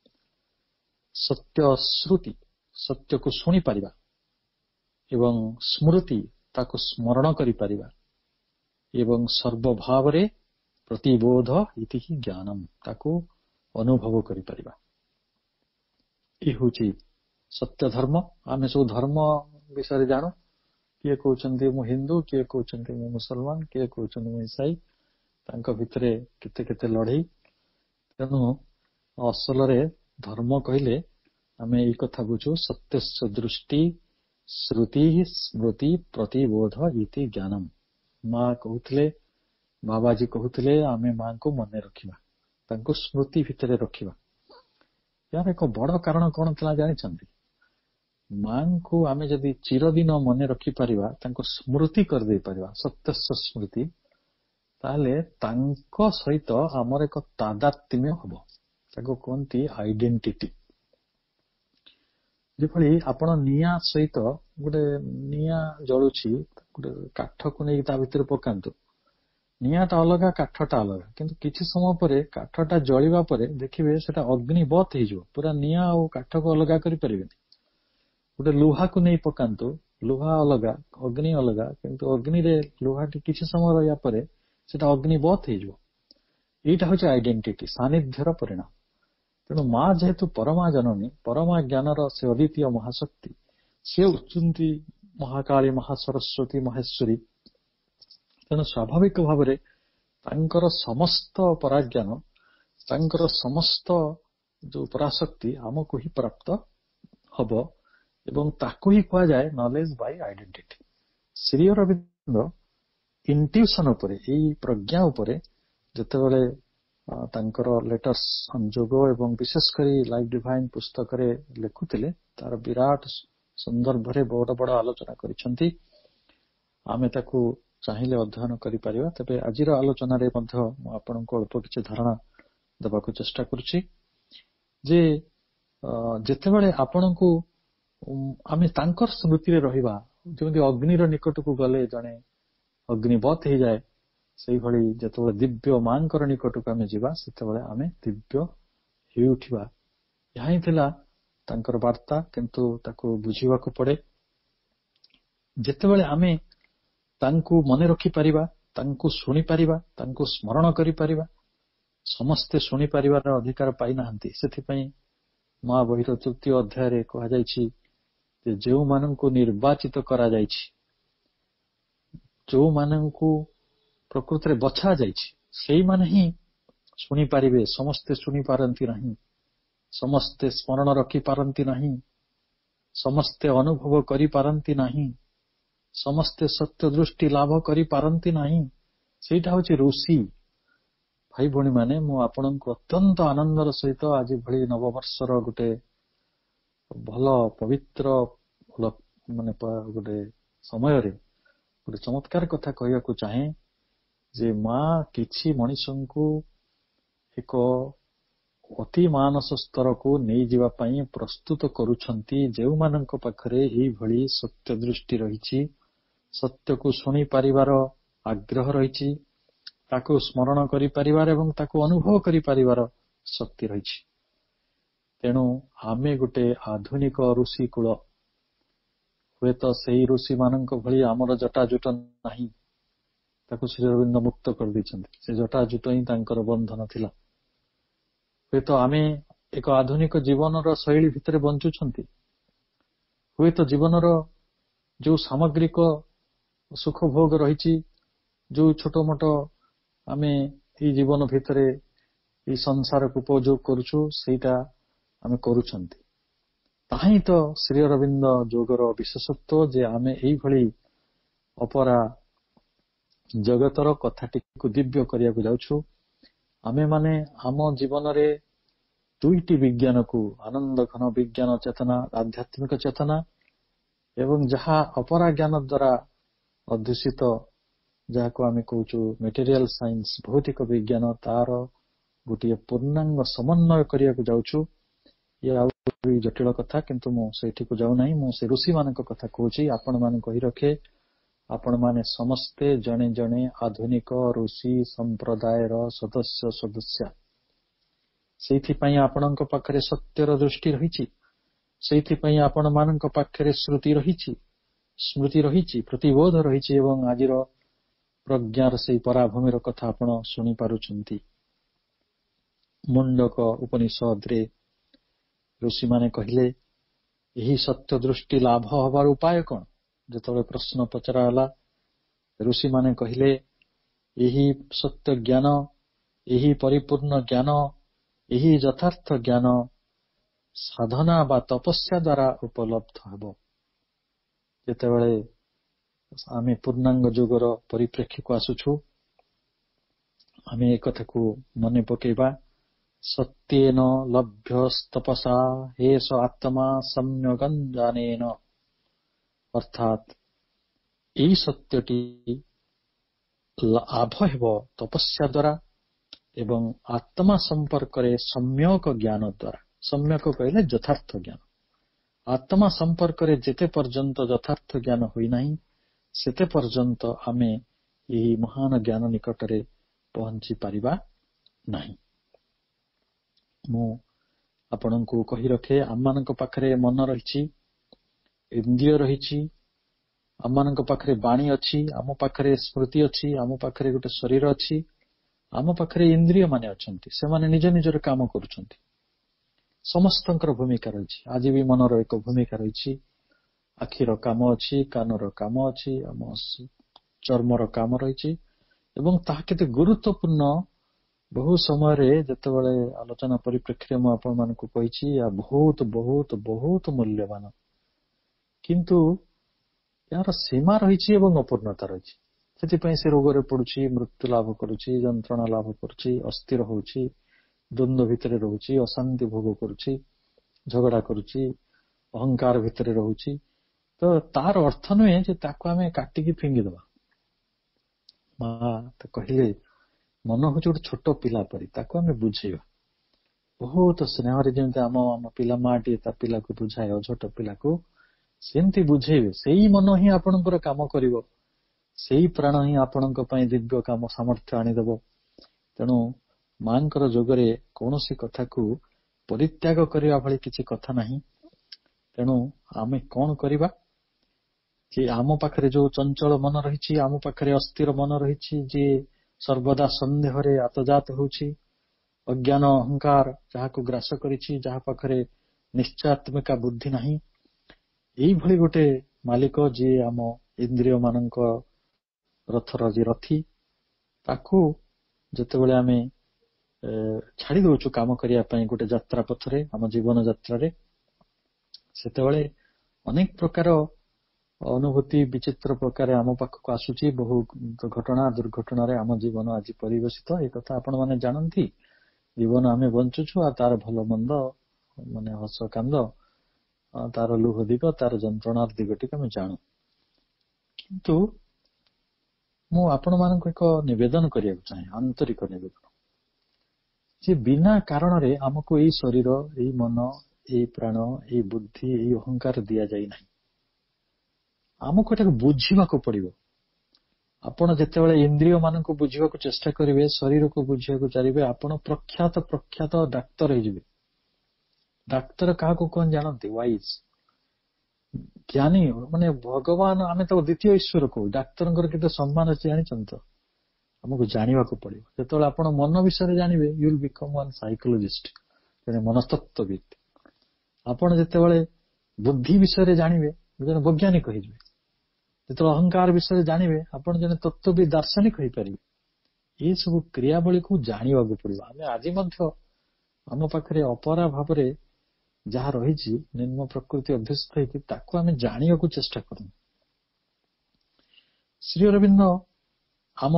Speaker 1: ସତ୍ୟ ଶ୍ରୁତି ସତ୍ୟକୁ ଶୁଣିପାରିବା ଏବଂ ସ୍ମୃତି ତାକୁ ସ୍ମରଣ କରିପାରିବା ଏବଂ ସର୍ବଭାବରେ ପ୍ରତିବୋଧ ଇତି ଜ୍ଞାନମ୍, ତାକୁ ଅନୁଭବ କରିପାରିବା। ଏ ହେଉଛି ସତ୍ୟ ଧର୍ମ। ଆମେ ସବୁ ଧର୍ମ ବିଷୟରେ ଜାଣୁ, କିଏ କହୁଛନ୍ତି ମୁଁ ହିନ୍ଦୁ, କିଏ କହୁଛନ୍ତି ମୁଁ ମୁସଲମାନ, କିଏ କହୁଛନ୍ତି ମୁଁ ଇସାଇ, ତାଙ୍କ ଭିତରେ କେତେ କେତେ ଲଢେଇ। ତେଣୁ ଅସଲରେ ଧର୍ମ କହିଲେ ଆମେ ଏଇ କଥା ବୁଝୁ, ସତ୍ୟସ୍ୟ ଦୃଷ୍ଟି ଶ୍ରୁତି ସ୍ମୃତି ପ୍ରତିବୋଧ ଇତି ଜ୍ଞାନମ୍। ମା କହୁଥିଲେ, ବାବାଜୀ କହୁଥିଲେ, ଆମେ ମାଙ୍କୁ ମନେ ରଖିବା, ତାଙ୍କୁ ସ୍ମୃତି ଭିତରେ ରଖିବା। ଏହାର ଏକ ବଡ କାରଣ କଣ ଥିଲା ଜାଣିଛନ୍ତି? ମାଙ୍କୁ ଆମେ ଯଦି ଚିରଦିନ ମନେ ରଖିପାରିବା, ତାଙ୍କୁ ସ୍ମୃତି କରିଦେଇ ପାରିବା, ସତ୍ୟସ୍ୟ ସ୍ମୃତି, ତାହେଲେ ତାଙ୍କ ସହିତ ଆମର ଏକ ତାଦାତ୍ମ୍ୟ ହବ। ତାକୁ କୁହନ୍ତି ଆଇଡେଣ୍ଟିଟି। ଯେଭଳି ଆପଣ ନିଆଁ ସହିତ ଗୋଟେ ନିଆଁ ଜଳୁଛି, ଗୋଟେ କାଠକୁ ନେଇକି ତା ଭିତରେ ପକାନ୍ତୁ, ନିଆଁଟା ଅଲଗା, କାଠଟା ଅଲଗା, କିନ୍ତୁ କିଛି ସମୟ ପରେ କାଠଟା ଜଳିବା ପରେ ଦେଖିବେ ସେଟା ଅଗ୍ନିବତ ହେଇଯିବ, ପୁରା ନିଆଁ ଆଉ କାଠକୁ ଅଲଗା କରିପାରିବେନି। ଗୋଟେ ଲୁହାକୁ ନେଇ ପକାନ୍ତୁ, ଲୁହା ଅଲଗା, ଅଗ୍ନି ଅଲଗା, କିନ୍ତୁ ଅଗ୍ନିରେ ଲୁହାଟି କିଛି ସମୟ ରହିବା ପରେ ସେଟା ଅଗ୍ନିବତ ହେଇଯିବ। ଏଇଟା ହଉଛି ଆଇଡେଣ୍ଟିଟି, ସାନ୍ନିଧ୍ୟର ପରିଣାମ। ତେଣୁ ମା ଯେହେତୁ ପରମା ଜନନୀ, ପରମା ଜ୍ଞାନର ସେ ଅଦ୍ୱିତୀୟ ମହାଶକ୍ତି, ସେ ହେଉଛନ୍ତି ମହାକାଳୀ, ମହାସରସ୍ୱତୀ, ମହେଶ୍ୱରୀ। ତେଣୁ ସ୍ୱାଭାବିକ ଭାବରେ ତାଙ୍କର ସମସ୍ତ ପରାଜ୍ଞାନ, ତାଙ୍କର ସମସ୍ତ ଯୋଉ ପରାଶକ୍ତି ଆମକୁ ହିଁ ପ୍ରାପ୍ତ ହବ ଏବଂ ତାକୁ ହିଁ କୁହାଯାଏ knowledge by identity. Shri Aurobindo intuition ଉପରେ, ଏଇ ପ୍ରଜ୍ଞା ଉପରେ ଯେତେବେଳେ ତାଙ୍କର ଲେଟର୍ସ ସଂଯୋଗ ଏବଂ ବିଶେଷ କରି ଲାଇଫ ଡିଭାଇନ ପୁସ୍ତକରେ ଲେଖୁଥିଲେ, ତାର ବିରାଟ ସନ୍ଦର୍ଭରେ ବଡ ବଡ ଆଲୋଚନା କରିଛନ୍ତି। ଆମେ ତାକୁ ଚାହିଁଲେ ଅଧ୍ୟୟନ କରିପାରିବା। ତେବେ ଆଜିର ଆଲୋଚନାରେ ମଧ୍ୟ ମୁଁ ଆପଣଙ୍କୁ ଅଳ୍ପ କିଛି ଧାରଣା ଦେବାକୁ ଚେଷ୍ଟା କରୁଛି ଯେ ଯେତେବେଳେ ଆପଣଙ୍କୁ ଆମେ ତାଙ୍କର ସ୍ମୃତିରେ ରହିବା, ଯେମିତି ଅଗ୍ନିର ନିକଟକୁ ଗଲେ ଜଣେ ଅଗ୍ନିବତ ହେଇଯାଏ, ସେଇଭଳି ଯେତେବେଳେ ଦିବ୍ୟ ମାଙ୍କର ନିକଟକୁ ଆମେ ଯିବା, ସେତେବେଳେ ଆମେ ଦିବ୍ୟ ହେଇଉଠିବା। ଏହା ହିଁ ଥିଲା ତାଙ୍କର ବାର୍ତ୍ତା, କିନ୍ତୁ ତାକୁ ବୁଝିବାକୁ ପଡେ। ଯେତେବେଳେ ଆମେ ତାଙ୍କୁ ମନେ ରଖିପାରିବା, ତାଙ୍କୁ ଶୁଣିପାରିବା, ତାଙ୍କୁ ସ୍ମରଣ କରିପାରିବା, ସମସ୍ତେ ଶୁଣିପାରିବାର ଅଧିକାର ପାଇନାହାନ୍ତି। ସେଥିପାଇଁ ମା ବହିର ତୃତୀୟ ଅଧ୍ୟାୟରେ କୁହାଯାଇଛି ଯେ ଯେଉଁମାନଙ୍କୁ ନିର୍ବାଚିତ କରାଯାଇଛି, ଯେଉଁମାନଙ୍କୁ ପ୍ରକୃତରେ ବଛା ଯାଇଛି, ସେଇମାନେ ହିଁ ଶୁଣିପାରିବେ। ସମସ୍ତେ ଶୁଣିପାରନ୍ତି ନାହିଁ, ସମସ୍ତେ ସ୍ମରଣ ରଖିପାରନ୍ତି ନାହିଁ, ସମସ୍ତେ ଅନୁଭବ କରିପାରନ୍ତି ନାହିଁ, ସମସ୍ତେ ସତ୍ୟ ଦୃଷ୍ଟି ଲାଭ କରିପାରନ୍ତି ନାହିଁ। ସେଇଟା ହଉଛି ଋଷି। ଭାଇ ଭଉଣୀ ମାନେ, ମୁଁ ଆପଣଙ୍କୁ ଅତ୍ୟନ୍ତ ଆନନ୍ଦର ସହିତ ଆଜି ଭଳି ନବବର୍ଷର ଗୋଟେ ଭଲ ପବିତ୍ର ମାନେ ଗୋଟେ ସମୟରେ ଗୋଟେ ଚମତ୍କାର କଥା କହିବାକୁ ଚାହେଁ ଯେ ମା କିଛି ମଣିଷଙ୍କୁ ଏକ ଅତି ମାନସ ସ୍ତରକୁ ନେଇଯିବା ପାଇଁ ପ୍ରସ୍ତୁତ କରୁଛନ୍ତି, ଯେଉଁମାନଙ୍କ ପାଖରେ ଏଇଭଳି ସତ୍ୟ ଦୃଷ୍ଟି ରହିଛି, ସତ୍ୟକୁ ଶୁଣି ପାରିବାର ଆଗ୍ରହ ରହିଛି, ତାକୁ ସ୍ମରଣ କରିପାରିବାର ଏବଂ ତାକୁ ଅନୁଭବ କରିପାରିବାର ଶକ୍ତି ରହିଛି। ତେଣୁ ଆମେ ଗୋଟେ ଆଧୁନିକ ଋଷି କୂଳ, ହୁଏତ ସେଇ ଋଷି ମାନଙ୍କ ଭଳି ଆମର ଜଟାଜୁଟ ନାହିଁ, ତାକୁ ଶ୍ରୀ ଅରବିନ୍ଦ ମୁକ୍ତ କରିଦେଇଛନ୍ତି। ସେ ଜଟାଜୁଟ ହିଁ ତାଙ୍କର ବନ୍ଧନ ଥିଲା। ହୁଏତ ଆମେ ଏକ ଆଧୁନିକ ଜୀବନର ଶୈଳୀ ଭିତରେ ବଞ୍ଚୁଛନ୍ତି, ହୁଏତ ଜୀବନର ଯୋଉ ସାମଗ୍ରିକ ସୁଖ ଭୋଗ ରହିଛି, ଯୋଉ ଛୋଟ ମୋଟ ଆମେ ଏଇ ଜୀବନ ଭିତରେ ଏଇ ସଂସାରକୁ ଉପଯୋଗ କରୁଛୁ ସେଇଟା ଆମେ କରୁଛନ୍ତି। ତାହିଁ ତ ଶ୍ରୀ ଅରବିନ୍ଦ ଯୋଗର ବିଶେଷତ୍ୱ ଯେ ଆମେ ଏଇଭଳି ଅପରା ଜଗତର କଥାଟିକୁ ଦିବ୍ୟ କରିବାକୁ ଯାଉଛୁ। ଆମେମାନେ ଆମ ଜୀବନରେ ଦୁଇଟି ବିଜ୍ଞାନକୁ ଆନନ୍ଦ ଘନ ବିଜ୍ଞାନ ଚେତନା, ଆଧ୍ୟାତ୍ମିକ ଚେତନା ଏବଂ ଯାହା ଅପରା ଜ୍ଞାନ ଦ୍ୱାରା ଅଧ୍ୟୁଷିତ ଯାହାକୁ ଆମେ କହୁଛୁ ମେଟେରିଆଲ ସାଇନ୍ସ ଭୌତିକ ବିଜ୍ଞାନ, ତାର ଗୋଟିଏ ପୂର୍ଣ୍ଣାଙ୍ଗ ସମନ୍ୱୟ କରିବାକୁ ଯାଉଛୁ। ଇଏ ଆଉ ଜଟିଳ କଥା, କିନ୍ତୁ ମୁଁ ସେଇଠିକୁ ଯାଉନାହିଁ। ମୁଁ ସେ ଋଷିମାନଙ୍କ କଥା କହୁଛି। ଆପଣମାନଙ୍କୁ କହି ରଖେ, ଆପଣମାନେ ସମସ୍ତେ ଜଣେ ଜଣେ ଆଧୁନିକ ଋଷି ସମ୍ପ୍ରଦାୟର ସଦସ୍ୟ ସଦସ୍ୟା। ସେଇଥିପାଇଁ ଆପଣଙ୍କ ପାଖରେ ସତ୍ୟର ଦୃଷ୍ଟି ରହିଛି, ସେଇଥିପାଇଁ ଆପଣମାନଙ୍କ ପାଖରେ ଶ୍ରୁତି ରହିଛି, ସ୍ମୃତି ରହିଛି, ପ୍ରତିବୋଧ ରହିଛି ଏବଂ ଆଜିର ପ୍ରଜ୍ଞାର ସେହି ପରାଭୂମିର କଥା ଆପଣ ଶୁଣିପାରୁଛନ୍ତି। ମୁଣ୍ଡକ ଉପନିଷଦରେ ଋଷିମାନେ କହିଲେ, ଏହି ସତ୍ୟ ଦୃଷ୍ଟି ଲାଭ ହେବାର ଉପାୟ କଣ? ଯେତେବେଳେ ପ୍ରଶ୍ନ ପଚରା ହେଲା, ଋଷିମାନେ କହିଲେ, ଏହି ସତ୍ୟ ଜ୍ଞାନ, ଏହି ପରିପୂର୍ଣ୍ଣ ଜ୍ଞାନ, ଏହି ଯଥାର୍ଥ ଜ୍ଞାନ ସାଧନା ବା ତପସ୍ୟା ଦ୍ୱାରା ଉପଲବ୍ଧ ହେବ। ଯେତେବେଳେ ଆମେ ପୂର୍ଣ୍ଣାଙ୍ଗ ଯୋଗର ପରିପ୍ରେକ୍ଷୀକୁ ଆସୁଛୁ, ଆମେ ଏ କଥାକୁ ମନେ ପକେଇବା। ସତ୍ୟେନ ଲଭ୍ୟସ୍ତପସା ହେସ ଆତ୍ମା ସମ୍ୟଗଞ୍ଜାନେନ। ଅର୍ଥାତ୍ ଏହି ସତ୍ୟଟି ଲାଭ ହେବ ତପସ୍ୟା ଦ୍ୱାରା ଏବଂ ଆତ୍ମା ସମ୍ପର୍କରେ ସମ୍ୟକ ଜ୍ଞାନ ଦ୍ୱାରା। ସମ୍ୟକ କହିଲେ ଯଥାର୍ଥ ଜ୍ଞାନ। ଆତ୍ମା ସମ୍ପର୍କରେ ଯେତେ ପର୍ଯ୍ୟନ୍ତ ଯଥାର୍ଥ ଜ୍ଞାନ ହୋଇନାହିଁ, ସେତେ ପର୍ଯ୍ୟନ୍ତ ଆମେ ଏହି ମହାନ ଜ୍ଞାନ ନିକଟରେ ପହଞ୍ଚି ପାରିବା ନାହିଁ। ମୁଁ ଆପଣଙ୍କୁ କହି ରଖେ, ଆମମାନଙ୍କ ପାଖରେ ମନ ରହିଛି, ଇନ୍ଦ୍ରିୟ ରହିଛି, ଆମମାନଙ୍କ ପାଖରେ ବାଣୀ ଅଛି, ଆମ ପାଖରେ ସ୍ମୃତି ଅଛି, ଆମ ପାଖରେ ଗୋଟେ ଶରୀର ଅଛି, ଆମ ପାଖରେ ଇନ୍ଦ୍ରିୟ ମାନେ ଅଛନ୍ତି। ସେମାନେ ନିଜ ନିଜର କାମ କରୁଛନ୍ତି। ସମସ୍ତଙ୍କର ଭୂମିକା ରହିଛି। ଆଜି ବି ମନର ଏକ ଭୂମିକା ରହିଛି। ଆଖିର କାମ ଅଛି, କାନର କାମ ଅଛି, ଆମ ଚର୍ମର କାମ ରହିଛି ଏବଂ ତାହା କେତେ ଗୁରୁତ୍ୱପୂର୍ଣ୍ଣ। ବହୁ ସମୟରେ ଯେତେବେଳେ ଆଲୋଚନା ପରିପ୍ରେକ୍ଷୀରେ ମୁଁ ଆପଣମାନଙ୍କୁ କହିଛି, ଏହା ବହୁତ ବହୁତ ବହୁତ ମୂଲ୍ୟବାନ। କିନ୍ତୁ ଏହାର ସୀମା ରହିଛି ଏବଂ ଅପୂର୍ଣ୍ଣତା ରହିଛି। ସେଥିପାଇଁ ସେ ରୋଗରେ ପଡୁଛି, ମୃତ୍ୟୁ ଲାଭ କରୁଛି, ଯନ୍ତ୍ରଣା ଲାଭ କରୁଛି, ଅସ୍ଥିର ହେଉଛି, ଦ୍ୱନ୍ଦ୍ୱ ଭିତରେ ରହୁଛି, ଅଶାନ୍ତି ଭୋଗ କରୁଛି, ଝଗଡା କରୁଛି, ଅହଙ୍କାର ଭିତରେ ରହୁଛି। ତ ତାର ଅର୍ଥ ନୁହେଁ ଯେ ତାକୁ ଆମେ କାଟିକି ଫିଙ୍ଗିଦବା। ମା କହିଲେ, ମନ ହଉଛି ଗୋଟେ ଛୋଟ ପିଲା ପରି, ତାକୁ ଆମେ ବୁଝେଇବା ବହୁତ ସ୍ନେହରେ। ଯେମିତି ଆମ ଆମ ପିଲା ମାଟିଏ ତା ପିଲାକୁ ବୁଝାଏ, ଛୋଟ ପିଲାକୁ ସେମିତି ବୁଝେଇବେ। ସେଇ ମନ ହିଁ ଆପଣଙ୍କର କାମ କରିବ, ସେଇ ପ୍ରାଣ ହିଁ ଆପଣଙ୍କ ପାଇଁ ଦିବ୍ୟ କାମ ସାମର୍ଥ୍ୟ ଆଣିଦେବ। ତେଣୁ ମାଙ୍କର ଯୋଗରେ କୌଣସି କଥାକୁ ପରିତ୍ୟାଗ କରିବା ଭଳି କିଛି କଥା ନାହିଁ। ତେଣୁ ଆମେ କଣ କରିବା ଯେ ଆମ ପାଖରେ ଯୋଉ ଚଞ୍ଚଳ ମନ ରହିଛି, ଆମ ପାଖରେ ଅସ୍ଥିର ମନ ରହିଛି, ଯିଏ ସର୍ବଦା ସନ୍ଦେହରେ ଆତଜାତ ହେଉଛି, ଅଜ୍ଞାନ ଅହଙ୍କାର ଯାହାକୁ ଗ୍ରାସ କରିଛି, ଯାହା ପାଖରେ ନିଶ୍ଚୟାତ୍ମିକା ବୁଦ୍ଧି ନାହିଁ, ଏଇଭଳି ଗୋଟେ ମାଲିକ ଯିଏ ଆମ ଇନ୍ଦ୍ରିୟ ମାନଙ୍କ ରଥର ଯିଏ ରଥୀ, ତାକୁ ଯେତେବେଳେ ଆମେ ଛାଡି ଦଉଛୁ କାମ କରିବା ପାଇଁ ଗୋଟେ ଯାତ୍ରା ପଥରେ, ଆମ ଜୀବନ ଯାତ୍ରାରେ, ସେତେବେଳେ ଅନେକ ପ୍ରକାର ଅନୁଭୂତି ବିଚିତ୍ର ପ୍ରକାର ଆମ ପାଖକୁ ଆସୁଛି। ବହୁ ଘଟଣା ଦୁର୍ଘଟଣାରେ ଆମ ଜୀବନ ଆଜି ପରିବେଶିତ। ଏ କଥା ଆପଣ ମାନେ ଜାଣନ୍ତି। ଜୀବନ ଆମେ ବଞ୍ଚୁଛୁ, ଆଉ ତାର ଭଲ ମନ୍ଦ, ମାନେ ହସ କାନ୍ଦ, ତାର ଲୁହ ଦିଗ, ତାର ଯନ୍ତ୍ରଣାର ଦିଗଟିକୁ ଆମେ ଜାଣୁ। କିନ୍ତୁ ମୁଁ ଆପଣ ମାନଙ୍କୁ ଏକ ନିବେଦନ କରିବାକୁ ଚାହେଁ, ଆନ୍ତରିକ ନିବେଦନ, ଯେ ବିନା କାରଣରେ ଆମକୁ ଏଇ ଶରୀର, ଏଇ ମନ, ଏଇ ପ୍ରାଣ, ଏଇ ବୁଦ୍ଧି, ଏଇ ଅହଙ୍କାର ଦିଆଯାଇ ନାହିଁ। ଆମକୁ ଏଟାକୁ ବୁଝିବାକୁ ପଡିବ। ଆପଣ ଯେତେବେଳେ ଇନ୍ଦ୍ରିୟ ମାନଙ୍କୁ ବୁଝିବାକୁ ଚେଷ୍ଟା କରିବେ, ଶରୀରକୁ ବୁଝିବାକୁ ଚାହିଁବେ, ଆପଣ ପ୍ରଖ୍ୟାତ ପ୍ରଖ୍ୟାତ ଡାକ୍ତର ହେଇଯିବେ। ଡାକ୍ତର କାହାକୁ କଣ ଜାଣନ୍ତି? ୱାଇଜ, ଜ୍ଞାନୀ, ମାନେ ଭଗବାନ। ଆମେ ତ ଦ୍ୱିତୀୟ ଈଶ୍ୱର କହୁ। ଡାକ୍ତରଙ୍କର କେତେ ସମ୍ମାନ ଅଛି ଜାଣିଛନ୍ତି ତ? ଆମକୁ ଜାଣିବାକୁ ପଡିବ। ଯେତେବେଳେ ଆପଣ ମନ ବିଷୟରେ ଜାଣିବେ, you will become one psychologist, ଜଣେ ମନସ୍ତତ୍ତ୍ୱବିତ୍। ଆପଣ ଯେତେବେଳେ ବୁଦ୍ଧି ବିଷୟରେ ଜାଣିବେ, ଜଣେ ବୈଜ୍ଞାନିକ ହେଇଯିବେ। ଯେତେବେଳେ ଅହଙ୍କାର ବିଷୟରେ ଜାଣିବେ, ଆପଣ ଜଣେ ତତ୍ତ୍ୱବିତ୍, ଦାର୍ଶନିକ ହେଇପାରିବେ। ये सब क्रियावली को जानिବାକୁ पड़िବ। ଆମେ ଆଜି ମଧ୍ୟ ଆମ ପାଖରେ ଅପରା ଭାବରେ ଯାହା ରହିଛି ନିମ୍ନ ପ୍ରକୃତି ଅଧ୍ୟସ୍ତ ହେଇକି ତାକୁ ଆମେ ଜାଣିବାକୁ ଚେଷ୍ଟା କରୁଁ। ଶ୍ରୀ ଅରବିନ୍ଦ ଆମ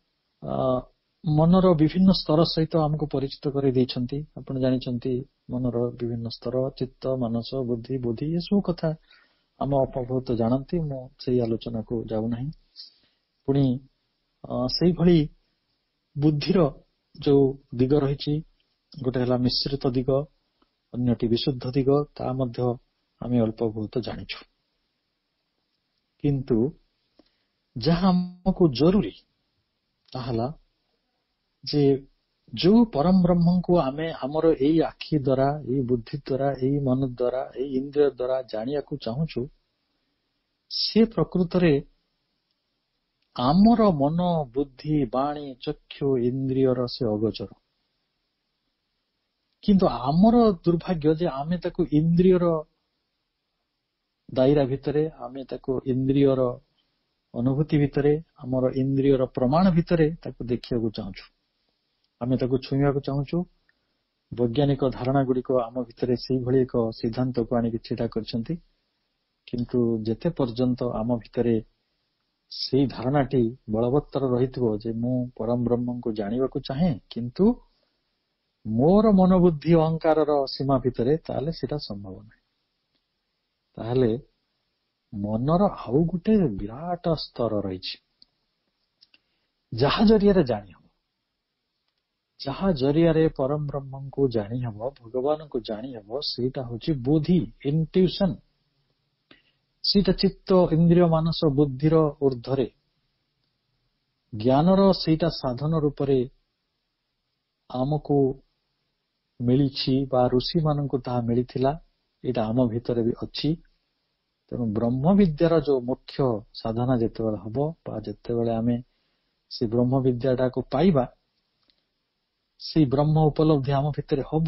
Speaker 1: ମନର ବିଭିନ୍ନ ସ୍ତର ସହିତ ଆମକୁ ପରିଚିତ କରାଇ ଦେଇଛନ୍ତି। ଆପଣ ଜାଣିଛନ୍ତି ମନର ବିଭିନ୍ନ ସ୍ତର, ଚିତ୍ତ, ମାନସ, ବୁଦ୍ଧି ବୁଦ୍ଧି ଏସବୁ କଥା ଆମ ଅପଭୂତ ଜାଣନ୍ତି। ମୁଁ ସେଇ ଆଲୋଚନାକୁ ଯାଉନାହିଁ। ପୁଣି ସେଇଭଳି ବୁଦ୍ଧିର ଯୋଉ ଦିଗ ରହିଛି, ଗୋଟେ ହେଲା ମିଶ୍ରିତ ଦିଗ, ଅନ୍ୟଟି ବିଶୁଦ୍ଧ ଦିଗ, ତା ମଧ୍ୟ ଆମେ ଅଳ୍ପ ବହୁତ ଜାଣିଛୁ। କିନ୍ତୁ ଯାହା ଆମକୁ ଜରୁରୀ ତାହା ହେଲା ଯେ ଯୋଉ ପରମ ବ୍ରହ୍ମଙ୍କୁ ଆମେ ଆମର ଏଇ ଆଖି ଦ୍ୱାରା, ଏଇ ବୁଦ୍ଧି ଦ୍ୱାରା, ଏଇ ମନ ଦ୍ୱାରା, ଏଇ ଇନ୍ଦ୍ରିୟ ଦ୍ୱାରା ଜାଣିବାକୁ ଚାହୁଁଛୁ, ସେ ପ୍ରକୃତରେ ଆମର ମନ, ବୁଦ୍ଧି, ବାଣୀ, ଚକ୍ଷୁ, ଇନ୍ଦ୍ରିୟର ସେ ଅଗୋଚର। କିନ୍ତୁ ଆମର ଦୁର୍ଭାଗ୍ୟ ଯେ ଆମେ ତାକୁ ଇନ୍ଦ୍ରିୟର ଦାୟରା ଭିତରେ, ଆମେ ତାକୁ ଇନ୍ଦ୍ରିୟର ଅନୁଭୂତି ଭିତରେ, ଆମର ଇନ୍ଦ୍ରିୟର ପ୍ରମାଣ ଭିତରେ ତାକୁ ଦେଖିବାକୁ ଚାହୁଁଛୁ, ଆମେ ତାକୁ ଛୁଇଁବାକୁ ଚାହୁଁଛୁ। ବୈଜ୍ଞାନିକ ଧାରଣା ଗୁଡ଼ିକ ଆମ ଭିତରେ ସେଇଭଳି ଏକ ସିଦ୍ଧାନ୍ତକୁ ଆଣିକି ଛିଡ଼ା କରିଛନ୍ତି। କିନ୍ତୁ ଯେତେ ପର୍ଯ୍ୟନ୍ତ ଆମ ଭିତରେ ସେଇ ଧାରଣାଟି ବଳବତ୍ତର ରହିଥିବ ଯେ ମୁଁ ପରମ ବ୍ରହ୍ମଙ୍କୁ ଜାଣିବାକୁ ଚାହେଁ, କିନ୍ତୁ ମୋର ମନୋବୁଦ୍ଧି ଅହଙ୍କାରର ସୀମା ଭିତରେ, ତାହେଲେ ସେଟା ସମ୍ଭବ ନାହିଁ। ତାହେଲେ ମନର ଆଉ ଗୋଟେ ବିରାଟ ସ୍ତର ରହିଛି, ଯାହା ଜରିଆରେ ଜାଣି ହେବ, ଯାହା ଜରିଆରେ ପରମ ବ୍ରହ୍ମଙ୍କୁ ଜାଣି ହେବ, ଭଗବାନଙ୍କୁ ଜାଣି ହେବ, ସେଇଟା ହଉଛି ବୁଦ୍ଧି, ଇଣ୍ଟ୍ୟୁସନ। ସେଇଟା ଚିତ୍ତ, ଇନ୍ଦ୍ରିୟ, ମାନସ, ବୁଦ୍ଧିର ଊର୍ଦ୍ଧ୍ୱରେ ଜ୍ଞାନର ସେଇଟା ସାଧନ ରୂପରେ ଆମକୁ ମିଳିଛି ବା ଋଷିମାନଙ୍କୁ ତାହା ମିଳିଥିଲା। ଏଇଟା ଆମ ଭିତରେ ବି ଅଛି। ତେଣୁ ବ୍ରହ୍ମ ବିଦ୍ୟାର ଯୋଉ ମୁଖ୍ୟ ସାଧନା ଯେତେବେଳେ ହବ ବା ଯେତେବେଳେ ଆମେ ସେ ବ୍ରହ୍ମ ବିଦ୍ୟାଟାକୁ ପାଇବା, ସେଇ ବ୍ରହ୍ମ ଉପଲବ୍ଧି ଆମ ଭିତରେ ହବ,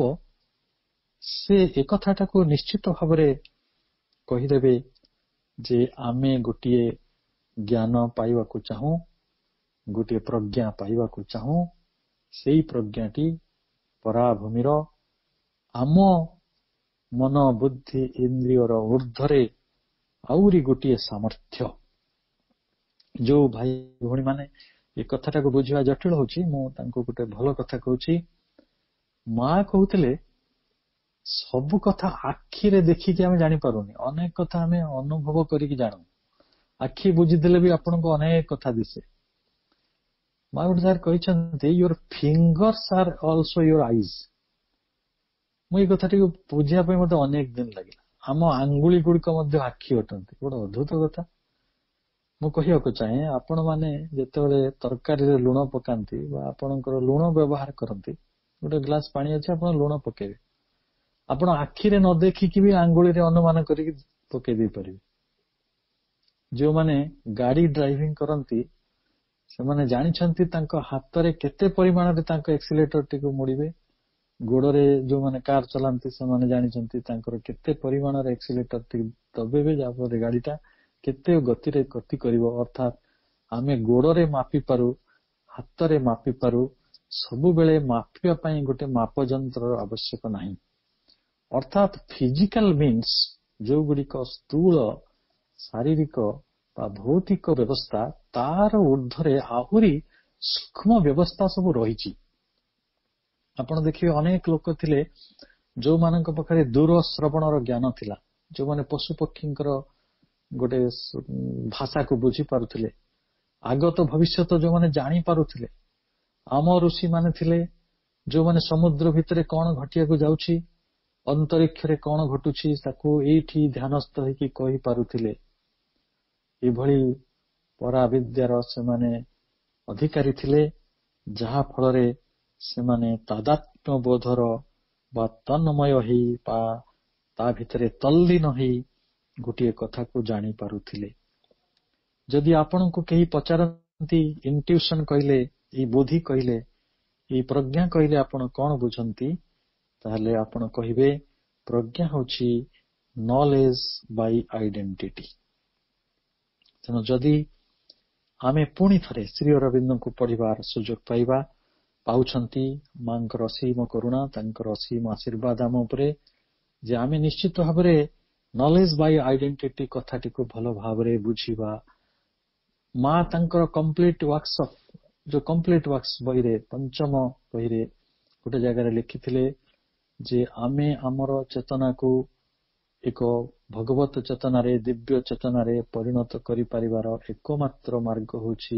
Speaker 1: ସେ ଏକଥାଟାକୁ ନିଶ୍ଚିତ ଭାବରେ କହିଦେବେ ଯେ ଆମେ ଗୋଟିଏ ଜ୍ଞାନ ପାଇବାକୁ ଚାହୁଁ, ଗୋଟିଏ ପ୍ରଜ୍ଞା ପାଇବାକୁ ଚାହୁଁ। ସେଇ ପ୍ରଜ୍ଞାଟି ପରାଭୂମିର ଆମ ମନ, ବୁଦ୍ଧି, ଇନ୍ଦ୍ରିୟର ଊର୍ଦ୍ଧ୍ୱରେ ଆହୁରି ଗୋଟିଏ ସାମର୍ଥ୍ୟ। ଯୋଉ ଭାଇ ଭଉଣୀ ମାନେ ଏ କଥାଟାକୁ ବୁଝିବା ଜଟିଳ ହଉଛି, ମୁଁ ତାଙ୍କୁ ଗୋଟେ ଭଲ କଥା କହୁଛି। ମା କହୁଥିଲେ ସବୁ କଥା ଆଖିରେ ଦେଖିକି ଆମେ ଜାଣିପାରୁନି, ଅନେକ କଥା ଆମେ ଅନୁଭବ କରିକି ଜାଣୁ। ଆଖି ବୁଝିଦେଲେ ବି ଆପଣଙ୍କୁ ଅନେକ କଥା ଦିଶେ। ମା ଗୋଟେ ଯାହାର କହିଛନ୍ତି your fingers are also your eyes. ମୁଁ ଏଇ କଥାଟିକୁ ବୁଝିବା ପାଇଁ ମତେ ଅନେକ ଦିନ ଲାଗିଲା। ଆମ ଆଙ୍ଗୁଳି ଗୁଡିକ ମଧ୍ୟ ଆଖି ଅଟନ୍ତି। ଗୋଟେ ଅଦ୍ଭୁତ କଥା। ମୁଁ କହିବାକୁ ଚାହେଁ, ଆପଣ ମାନେ ଯେତେବେଳେ ତରକାରୀରେ ଲୁଣ ପକାନ୍ତି ବା ଆପଣଙ୍କର ଲୁଣ ବ୍ୟବହାର କରନ୍ତି, ଗୋଟେ ଗ୍ଲାସ ପାଣି ଅଛି, ଆପଣ ଲୁଣ ପକେଇବେ, ଆପଣ ଆଖିରେ ନ ଦେଖିକି ବି ଆଙ୍ଗୁଳିରେ ଅନୁମାନ କରିକି ପକେଇ ଦେଇପାରିବେ। ଯେଉଁମାନେ ଗାଡି ଡ୍ରାଇଭିଂ କରନ୍ତି ସେମାନେ ଜାଣିଛନ୍ତି ତାଙ୍କ ହାତରେ କେତେ ପରିମାଣରେ ତାଙ୍କ ଏକ୍ସିଲେଟରଟିକୁ ମୋଡ଼ିବେ। ଗୋଡରେ ଯୋଉମାନେ କାର ଚଲାନ୍ତି ସେମାନେ ଜାଣିଛନ୍ତି ତାଙ୍କର କେତେ ପରିମାଣରେ ଏକ୍ସିଲେଟରଟି ଦବେଇବେ, ଯାହାଫଳରେ ଗାଡିଟା କେତେ ଗତିରେ ଗତି କରିବ। ଅର୍ଥାତ୍ ଆମେ ଗୋଡରେ ମାପିପାରୁ, ହାତରେ ମାପିପାରୁ, ସବୁବେଳେ ମାପିବା ପାଇଁ ଗୋଟେ ମାପଯନ୍ତ୍ରର ଆବଶ୍ୟକ ନାହିଁ। ଅର୍ଥାତ୍ ଫିଜିକାଲ ମିନ୍ସ ଯୋଉଗୁଡିକ ସ୍ଥୂଳ ଶାରୀରିକ ବା ଭୌତିକ ବ୍ୟବସ୍ଥା, ତାର ଊର୍ଦ୍ଧ୍ୱରେ ଆହୁରି ସୂକ୍ଷ୍ମ ବ୍ୟବସ୍ଥା ସବୁ ରହିଛି। ଆପଣ ଦେଖିବେ ଅନେକ ଲୋକ ଥିଲେ ଯୋଉମାନଙ୍କ ପାଖରେ ଦୂର ଶ୍ରବଣର ଜ୍ଞାନ ଥିଲା, ଯୋଉମାନେ ପଶୁ ପକ୍ଷୀଙ୍କର ଗୋଟେ ଭାଷାକୁ ବୁଝି ପାରୁଥିଲେ, ଆଗତ ଭବିଷ୍ୟତ ଯୋଉମାନେ ଜାଣି ପାରୁଥିଲେ। ଆମ ଋଷି ମାନେ ଥିଲେ ଯୋଉମାନେ ସମୁଦ୍ର ଭିତରେ କଣ ଘଟିବାକୁ ଯାଉଛି, ଅନ୍ତରିକ୍ଷରେ କଣ ଘଟୁଛି, ତାକୁ ଏଇଠି ଧ୍ୟାନସ୍ଥ ହେଇକି କହିପାରୁଥିଲେ। ଏଭଳି ପରାବିଦ୍ୟାର ସେମାନେ ଅଧିକାରୀ ଥିଲେ, ଯାହା ଫଳରେ ସେମାନେ ତାଦାତ୍ମ୍ୟ ବୋଧର ବା ତନ୍ମୟ ହେଇ ବା ତା ଭିତରେ ତଲ୍ଲୀନ ହେଇ ଗୋଟିଏ କଥାକୁ ଜାଣିପାରୁଥିଲେ। ଯଦି ଆପଣଙ୍କୁ କେହି ପଚାରନ୍ତି ଇଣ୍ଟ୍ୟୁସନ କହିଲେ, ଏଇ ବୁଦ୍ଧି କହିଲେ, ଏଇ ପ୍ରଜ୍ଞା କହିଲେ ଆପଣ କଣ ବୁଝନ୍ତି, ତାହେଲେ ଆପଣ କହିବେ ପ୍ରଜ୍ଞା ହେଉଛି ନଲେଜ ବାଇ ଆଇଡେଣ୍ଟିଟି। ତେଣୁ ଯଦି ଆମେ ପୁଣି ଥରେ ଶ୍ରୀ ଅରବିନ୍ଦଙ୍କୁ ପଢିବାର ସୁଯୋଗ ପାଇବା ପାଉଛନ୍ତି। ମାଙ୍କର ଅସୀମ କରୁଣା, ତାଙ୍କର ଅସୀମ ଆଶୀର୍ବାଦ ଆମ ଉପରେ, ଯେ ଆମେ ନିଶ୍ଚିତ ଭାବରେ ନଲେଜ ବାଇ ଆଇଡେଣ୍ଟିଟି କଥାଟିକୁ ଭଲ ଭାବରେ ବୁଝିବା। ମା ତାଙ୍କର କମ୍ପ୍ଲିଟ ୱାର୍କସପ୍, ଯୋଉ କମ୍ପ୍ଲିଟ ୱାର୍କସ ବହିରେ, ପଞ୍ଚମ ବହିରେ ଗୋଟେ ଜାଗାରେ ଲେଖିଥିଲେ ଯେ ଆମେ ଆମର ଚେତନାକୁ ଏକ ଭଗବତ ଚେତନାରେ, ଦିବ୍ୟ ଚେତନାରେ ପରିଣତ କରିପାରିବାର ଏକମାତ୍ର ମାର୍ଗ ହେଉଛି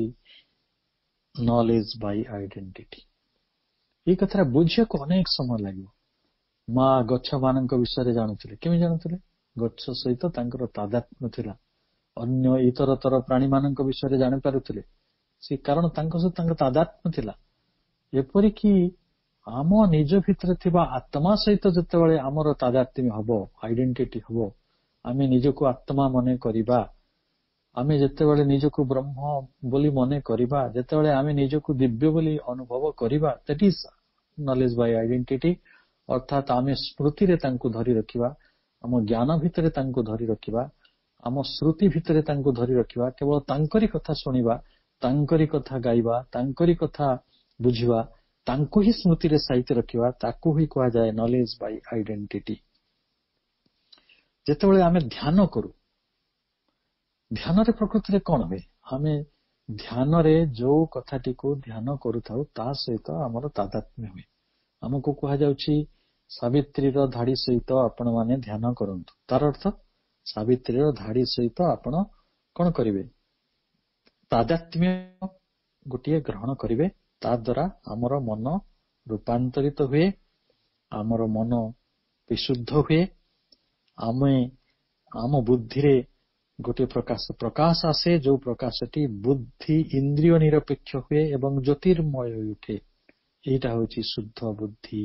Speaker 1: ନଲେଜ ବାଇ ଆଇଡେଣ୍ଟିଟି। ଏଇ କଥାଟା ବୁଝିବାକୁ ଅନେକ ସମୟ ଲାଗିବ। ମା ଗଛ ମାନଙ୍କ ବିଷୟରେ ଜାଣୁଥିଲେ। କେମିତି ଜାଣୁଥିଲେ? ଗଛ ସହିତ ତାଙ୍କର ତାଦାତ୍ମ୍ୟ ଥିଲା। ଅନ୍ୟ ଇତରତର ପ୍ରାଣୀ ମାନଙ୍କ ବିଷୟରେ ଜାଣିପାରୁଥିଲେ, ସେ କାରଣ ତାଙ୍କ ସହିତ ତାଙ୍କର ତାଦାତ୍ମ୍ୟ ଥିଲା। ଏପରିକି ଆମ ନିଜ ଭିତରେ ଥିବା ଆତ୍ମା ସହିତ ଯେତେବେଳେ ଆମର ତାଦାତ୍ମ୍ୟ ହବ, ଆଇଡେଣ୍ଟିଟି ହବ, ଆମେ ନିଜକୁ ଆତ୍ମା ମନେ କରିବା, ଆମେ ଯେତେବେଳେ ନିଜକୁ ବ୍ରହ୍ମ ବୋଲି ମନେ କରିବା, ଯେତେବେଳେ ଆମେ ନିଜକୁ ଦିବ୍ୟ ବୋଲି ଅନୁଭବ କରିବା, that is knowledge by identity। ଅର୍ଥାତ୍ ଆମେ ସ୍ମୃତିରେ ତାଙ୍କୁ ଧରି ରଖିବା, ଆମ ଜ୍ଞାନ ଭିତରେ ତାଙ୍କୁ ଧରି ରଖିବା, ଆମ ଶ୍ରୁତି ଭିତରେ ତାଙ୍କୁ ଧରି ରଖିବା, କେବଳ ତାଙ୍କରି କଥା ଶୁଣିବା, ତାଙ୍କରି କଥା ଗାଇବା, ତାଙ୍କରି କଥା ବୁଝିବା, ତାଙ୍କୁ ହିଁ ସ୍ମୃତିରେ ସାଇତି ରଖିବା, ତାକୁ ହିଁ କୁହାଯାଏ ନଲେଜ ବାଇ ଆଇଡେଣ୍ଟିଟି। ଯେତେବେଳେ ଆମେ ଧ୍ୟାନ କରୁ, ଧ୍ୟାନରେ ପ୍ରକୃତିରେ କଣ ହୁଏ? ଆମେ ଧ୍ୟାନରେ ଯୋଉ କଥାଟିକୁ ଧ୍ୟାନ କରୁଥାଉ ତା ସହିତ ଆମର ତାଦାତ୍ମ୍ୟ ହୁଏ। ଆମକୁ କୁହାଯାଉଛି ସାବିତ୍ରୀର ଧାଡି ସହିତ ଆପଣ ମାନେ ଧ୍ୟାନ କରନ୍ତୁ। ତାର ଅର୍ଥ ସାବିତ୍ରୀର ଧାଡି ସହିତ ଆପଣ କଣ କରିବେ? ତାଦାତ୍ମ୍ୟ ଗୋଟିଏ ଗ୍ରହଣ କରିବେ। ତା ଦ୍ୱାରା ଆମର ମନ ରୂପାନ୍ତରିତ ହୁଏ, ଆମର ମନ ବିଶୁଦ୍ଧ ହୁଏ, ଆମେ ଆମ ବୁଦ୍ଧିରେ ଗୋଟିଏ ପ୍ରକାଶ ପ୍ରକାଶ ଆସେ, ଯୋଉ ପ୍ରକାଶଟି ବୁଦ୍ଧି ଇନ୍ଦ୍ରିୟ ନିରପେକ୍ଷ ହୁଏ ଏବଂ ଜ୍ୟୋତିର୍ମୟ ଉଠେ। ଏଇଟା ହଉଛି ଶୁଦ୍ଧ ବୁଦ୍ଧି।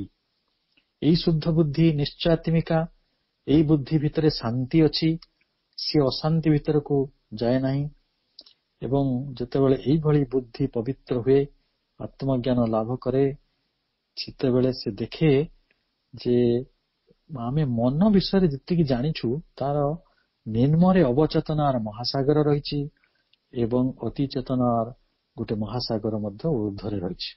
Speaker 1: ଏଇ ଶୁଦ୍ଧ ବୁଦ୍ଧି ନିଶ୍ଚୟାତ୍ମିକା। ଏଇ ବୁଦ୍ଧି ଭିତରେ ଶାନ୍ତି ଅଛି, ସିଏ ଅଶାନ୍ତି ଭିତରକୁ ଯାଏ ନାହିଁ। ଏବଂ ଯେତେବେଳେ ଏଇଭଳି ବୁଦ୍ଧି ପବିତ୍ର ହୁଏ, ଆତ୍ମଜ୍ଞାନ ଲାଭ କରେ, ସେତେବେଳେ ସେ ଦେଖେ ଯେ ଆମେ ମନ ବିଷୟରେ ଯେତିକି ଜାଣିଛୁ ତାର ନିମ୍ନରେ ଅବଚେତନାର ମହାସାଗର ରହିଛି ଏବଂ ଅତି ଚେତନାର ଗୋଟେ ମହାସାଗର ମଧ୍ୟ ଊର୍ଦ୍ଧ୍ୱରେ ରହିଛି।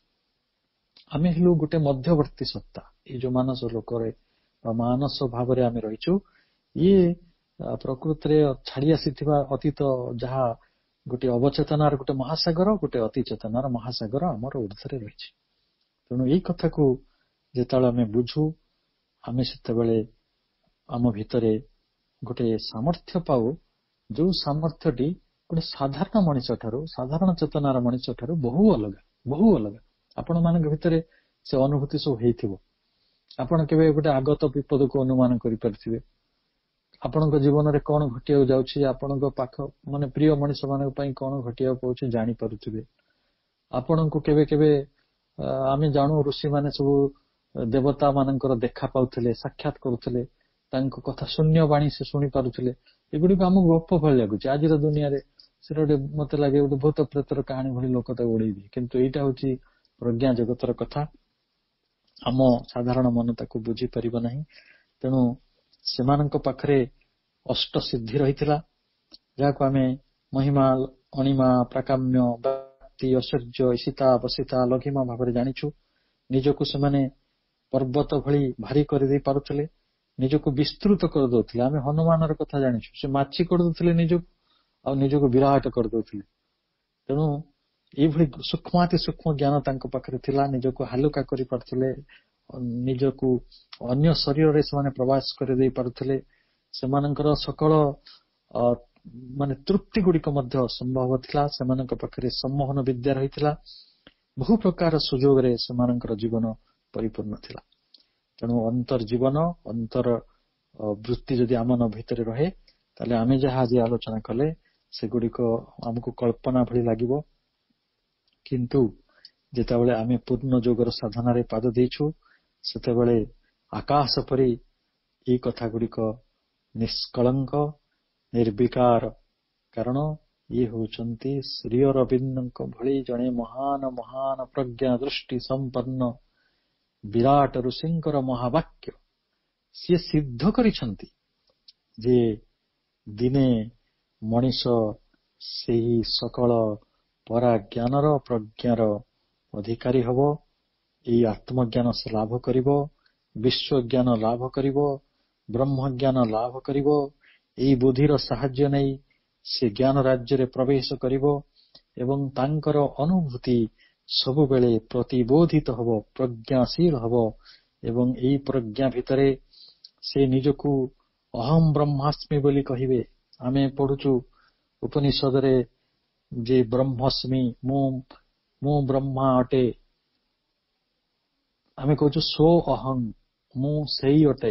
Speaker 1: ଆମେ ହେଲୁ ଗୋଟେ ମଧ୍ୟବର୍ତ୍ତୀ ସତ୍ତା। ଏଇ ଯୋଉ ମାନସ ଲୋକରେ ବା ମାନସ ଭାବରେ ଆମେ ରହିଛୁ, ଇଏ ପ୍ରକୃତିରେ ଛାଡି ଆସିଥିବା ଅତୀତ ଯାହା ଗୋଟେ ଅବଚେତନାର ଗୋଟେ ମହାସାଗର, ଗୋଟେ ଅତି ଚେତନାର ମହାସାଗର ଆମର ଊର୍ଦ୍ଧ୍ୱରେ ରହିଛି। ତେଣୁ ଏଇ କଥାକୁ ଯେତେବେଳେ ଆମେ ବୁଝୁ, ଆମେ ସେତେବେଳେ ଆମ ଭିତରେ ଗୋଟେ ସାମର୍ଥ୍ୟ ପାଉ, ଯୋଉ ସାମର୍ଥ୍ୟଟି ଗୋଟେ ସାଧାରଣ ମଣିଷ ଠାରୁ, ସାଧାରଣ ଚେତନାର ମଣିଷ ଠାରୁ ବହୁ ଅଲଗା, ବହୁ ଅଲଗା। ଆପଣ ମାନଙ୍କ ଭିତରେ ସେ ଅନୁଭୂତି ସବୁ ହେଇଥିବ। ଆପଣ କେବେ ଗୋଟେ ଆଗତ ବିପଦକୁ ଅନୁମାନ କରିପାରୁଥିବେ। ଆପଣଙ୍କ ଜୀବନରେ କଣ ଘଟିବାକୁ ଯାଉଛି, ଆପଣଙ୍କ ପାଖ ମାନେ ପ୍ରିୟ ମଣିଷ ମାନଙ୍କ ପାଇଁ କଣ ଘଟିବାକୁ ପାଉଛି ଜାଣିପାରୁଥିବେ। ଆପଣଙ୍କୁ କେବେ କେବେ ଆମେ ଜାଣୁ ଋଷି ମାନେ ସବୁ ଦେବତା ମାନଙ୍କର ଦେଖା ପାଉଥିଲେ, ସାକ୍ଷାତ କରୁଥିଲେ, ତାଙ୍କ କଥା ଶୂନ୍ୟ ବାଣୀ ସେ ଶୁଣି ପାରୁଥିଲେ। ଏଗୁଡିକ ଆମକୁ ଗପ ଭଳି ଲାଗୁଛି। ଆଜିର ଦୁନିଆରେ ସେଟା ଗୋଟେ ମତେ ଲାଗେ ଗୋଟେ ଭୂତ ପ୍ରେତର କାହାଣୀ ଭଳି ଲୋକ ତାକୁ ଉଡେଇ ଦିଏ। କିନ୍ତୁ ଏଇଟା ହଉଛି ପ୍ରଜ୍ଞା ଜଗତର କଥା। ଆମ ସାଧାରଣ ମନ ତାକୁ ବୁଝିପାରିବ ନାହିଁ। ତେଣୁ ସେମାନଙ୍କ ପାଖରେ ଅଷ୍ଟ ସିଦ୍ଧି ରହିଥିଲା, ଯାହାକୁ ଆମେ ମହିମା, ଅଣିମା, ପ୍ରାକାମ୍ୟ, ବ୍ୟାପ୍ତି, ଐଶ୍ୱର୍ଯ୍ୟ, ଇସିତା, ବସିତା, ଲଘିମା ଭାବରେ ଜାଣିଛୁ। ନିଜକୁ ସେମାନେ ପର୍ବତ ଭଳି ଭାରି କରିଦେଇ ପାରୁଥିଲେ, ନିଜକୁ ବିସ୍ତୃତ କରିଦଉଥିଲେ। ଆମେ ହନୁମାନର କଥା ଜାଣିଛୁ, ସେ ମାଛି କରିଦଉଥିଲେ ନିଜକୁ, ଆଉ ନିଜକୁ ବିରାଟ କରିଦଉଥିଲେ। ତେଣୁ ଏଇଭଳି ସୂକ୍ଷ୍ମାତି ସୂକ୍ଷ୍ମ ଜ୍ଞାନ ତାଙ୍କ ପାଖରେ ଥିଲା। ନିଜକୁ ହାଲୁକା କରିପାରୁଥିଲେ, ନିଜକୁ ଅନ୍ୟ ଶରୀରରେ ସେମାନେ ପ୍ରବାସ କରିଦେଇ ପାରୁଥିଲେ। ସେମାନଙ୍କର ସକଳ ମାନେ ତୃପ୍ତି ଗୁଡିକ ମଧ୍ୟ ସମ୍ଭବ ଥିଲା। ସେମାନଙ୍କ ପାଖରେ ସମ୍ମୋହନ ବିଦ୍ୟା ରହିଥିଲା। ବହୁ ପ୍ରକାର ସୁଯୋଗରେ ସେମାନଙ୍କର ଜୀବନ ପରିପୂର୍ଣ୍ଣ ଥିଲା। ତେଣୁ ଅନ୍ତର୍ଜୀବନ, ଅନ୍ତର ବୃତ୍ତି ଯଦି ଆମ ଭିତରେ ରହେ, ତାହେଲେ ଆମେ ଯାହା ଆଜି ଆଲୋଚନା କଲେ ସେଗୁଡିକ ଆମକୁ କଳ୍ପନା ଭଳି ଲାଗିବ। କିନ୍ତୁ ଯେତେବେଳେ ଆମେ ପୂର୍ଣ୍ଣ ଯୋଗର ସାଧନାରେ ପାଦ ଦେଇଛୁ, ସେତେବେଳେ ଆକାଶ ପରି ଏଇ କଥା ଗୁଡିକ ନିଷ୍କଳଙ୍କ, ନିର୍ବିକାର। କାରଣ ଇଏ ହଉଛନ୍ତି ଶ୍ରୀ ଅରବିନ୍ଦଙ୍କ ଭଳି ଜଣେ ମହାନ ମହାନ ପ୍ରଜ୍ଞା ଦୃଷ୍ଟି ସମ୍ପନ୍ନ ବିରାଟ ଋଷିଙ୍କର ମହାବାକ୍ୟ। ସିଏ ସିଦ୍ଧ କରିଛନ୍ତି ଯେ ଦିନେ ମଣିଷ ସେହି ସକଳ ପରା ଜ୍ଞାନର ପ୍ରଜ୍ଞାର ଅଧିକାରୀ ହେବ। ଏହି ଆତ୍ମଜ୍ଞାନ ସେ ଲାଭ କରିବ, ବିଶ୍ୱଜ୍ଞାନ ଲାଭ କରିବ, ବ୍ରହ୍ମଜ୍ଞାନ ଲାଭ କରିବ। ଏହି ବୁଦ୍ଧିର ସାହାଯ୍ୟ ନେଇ ସେ ଜ୍ଞାନ ରାଜ୍ୟରେ ପ୍ରବେଶ କରିବ ଏବଂ ତାଙ୍କର ଅନୁଭୂତି ସବୁବେଳେ ପ୍ରତିବୋଧିତ ହେବ, ପ୍ରଜ୍ଞାଶୀଳ ହେବ ଏବଂ ଏହି ପ୍ରଜ୍ଞା ଭିତରେ ସେ ନିଜକୁ ଅହମ୍ ବ୍ରହ୍ମାସ୍ମି ବୋଲି କହିବେ। ଆମେ ପଢୁଛୁ ଉପନିଷଦରେ ଯେ ବ୍ରହ୍ମସ୍ମି, ମୁଁ ମୁଁ ବ୍ରହ୍ମା ଅଟେ। ଆମେ କହୁଛୁ ସୋ ଅହଂ, ମୁଁ ସେଇ ଅଟେ,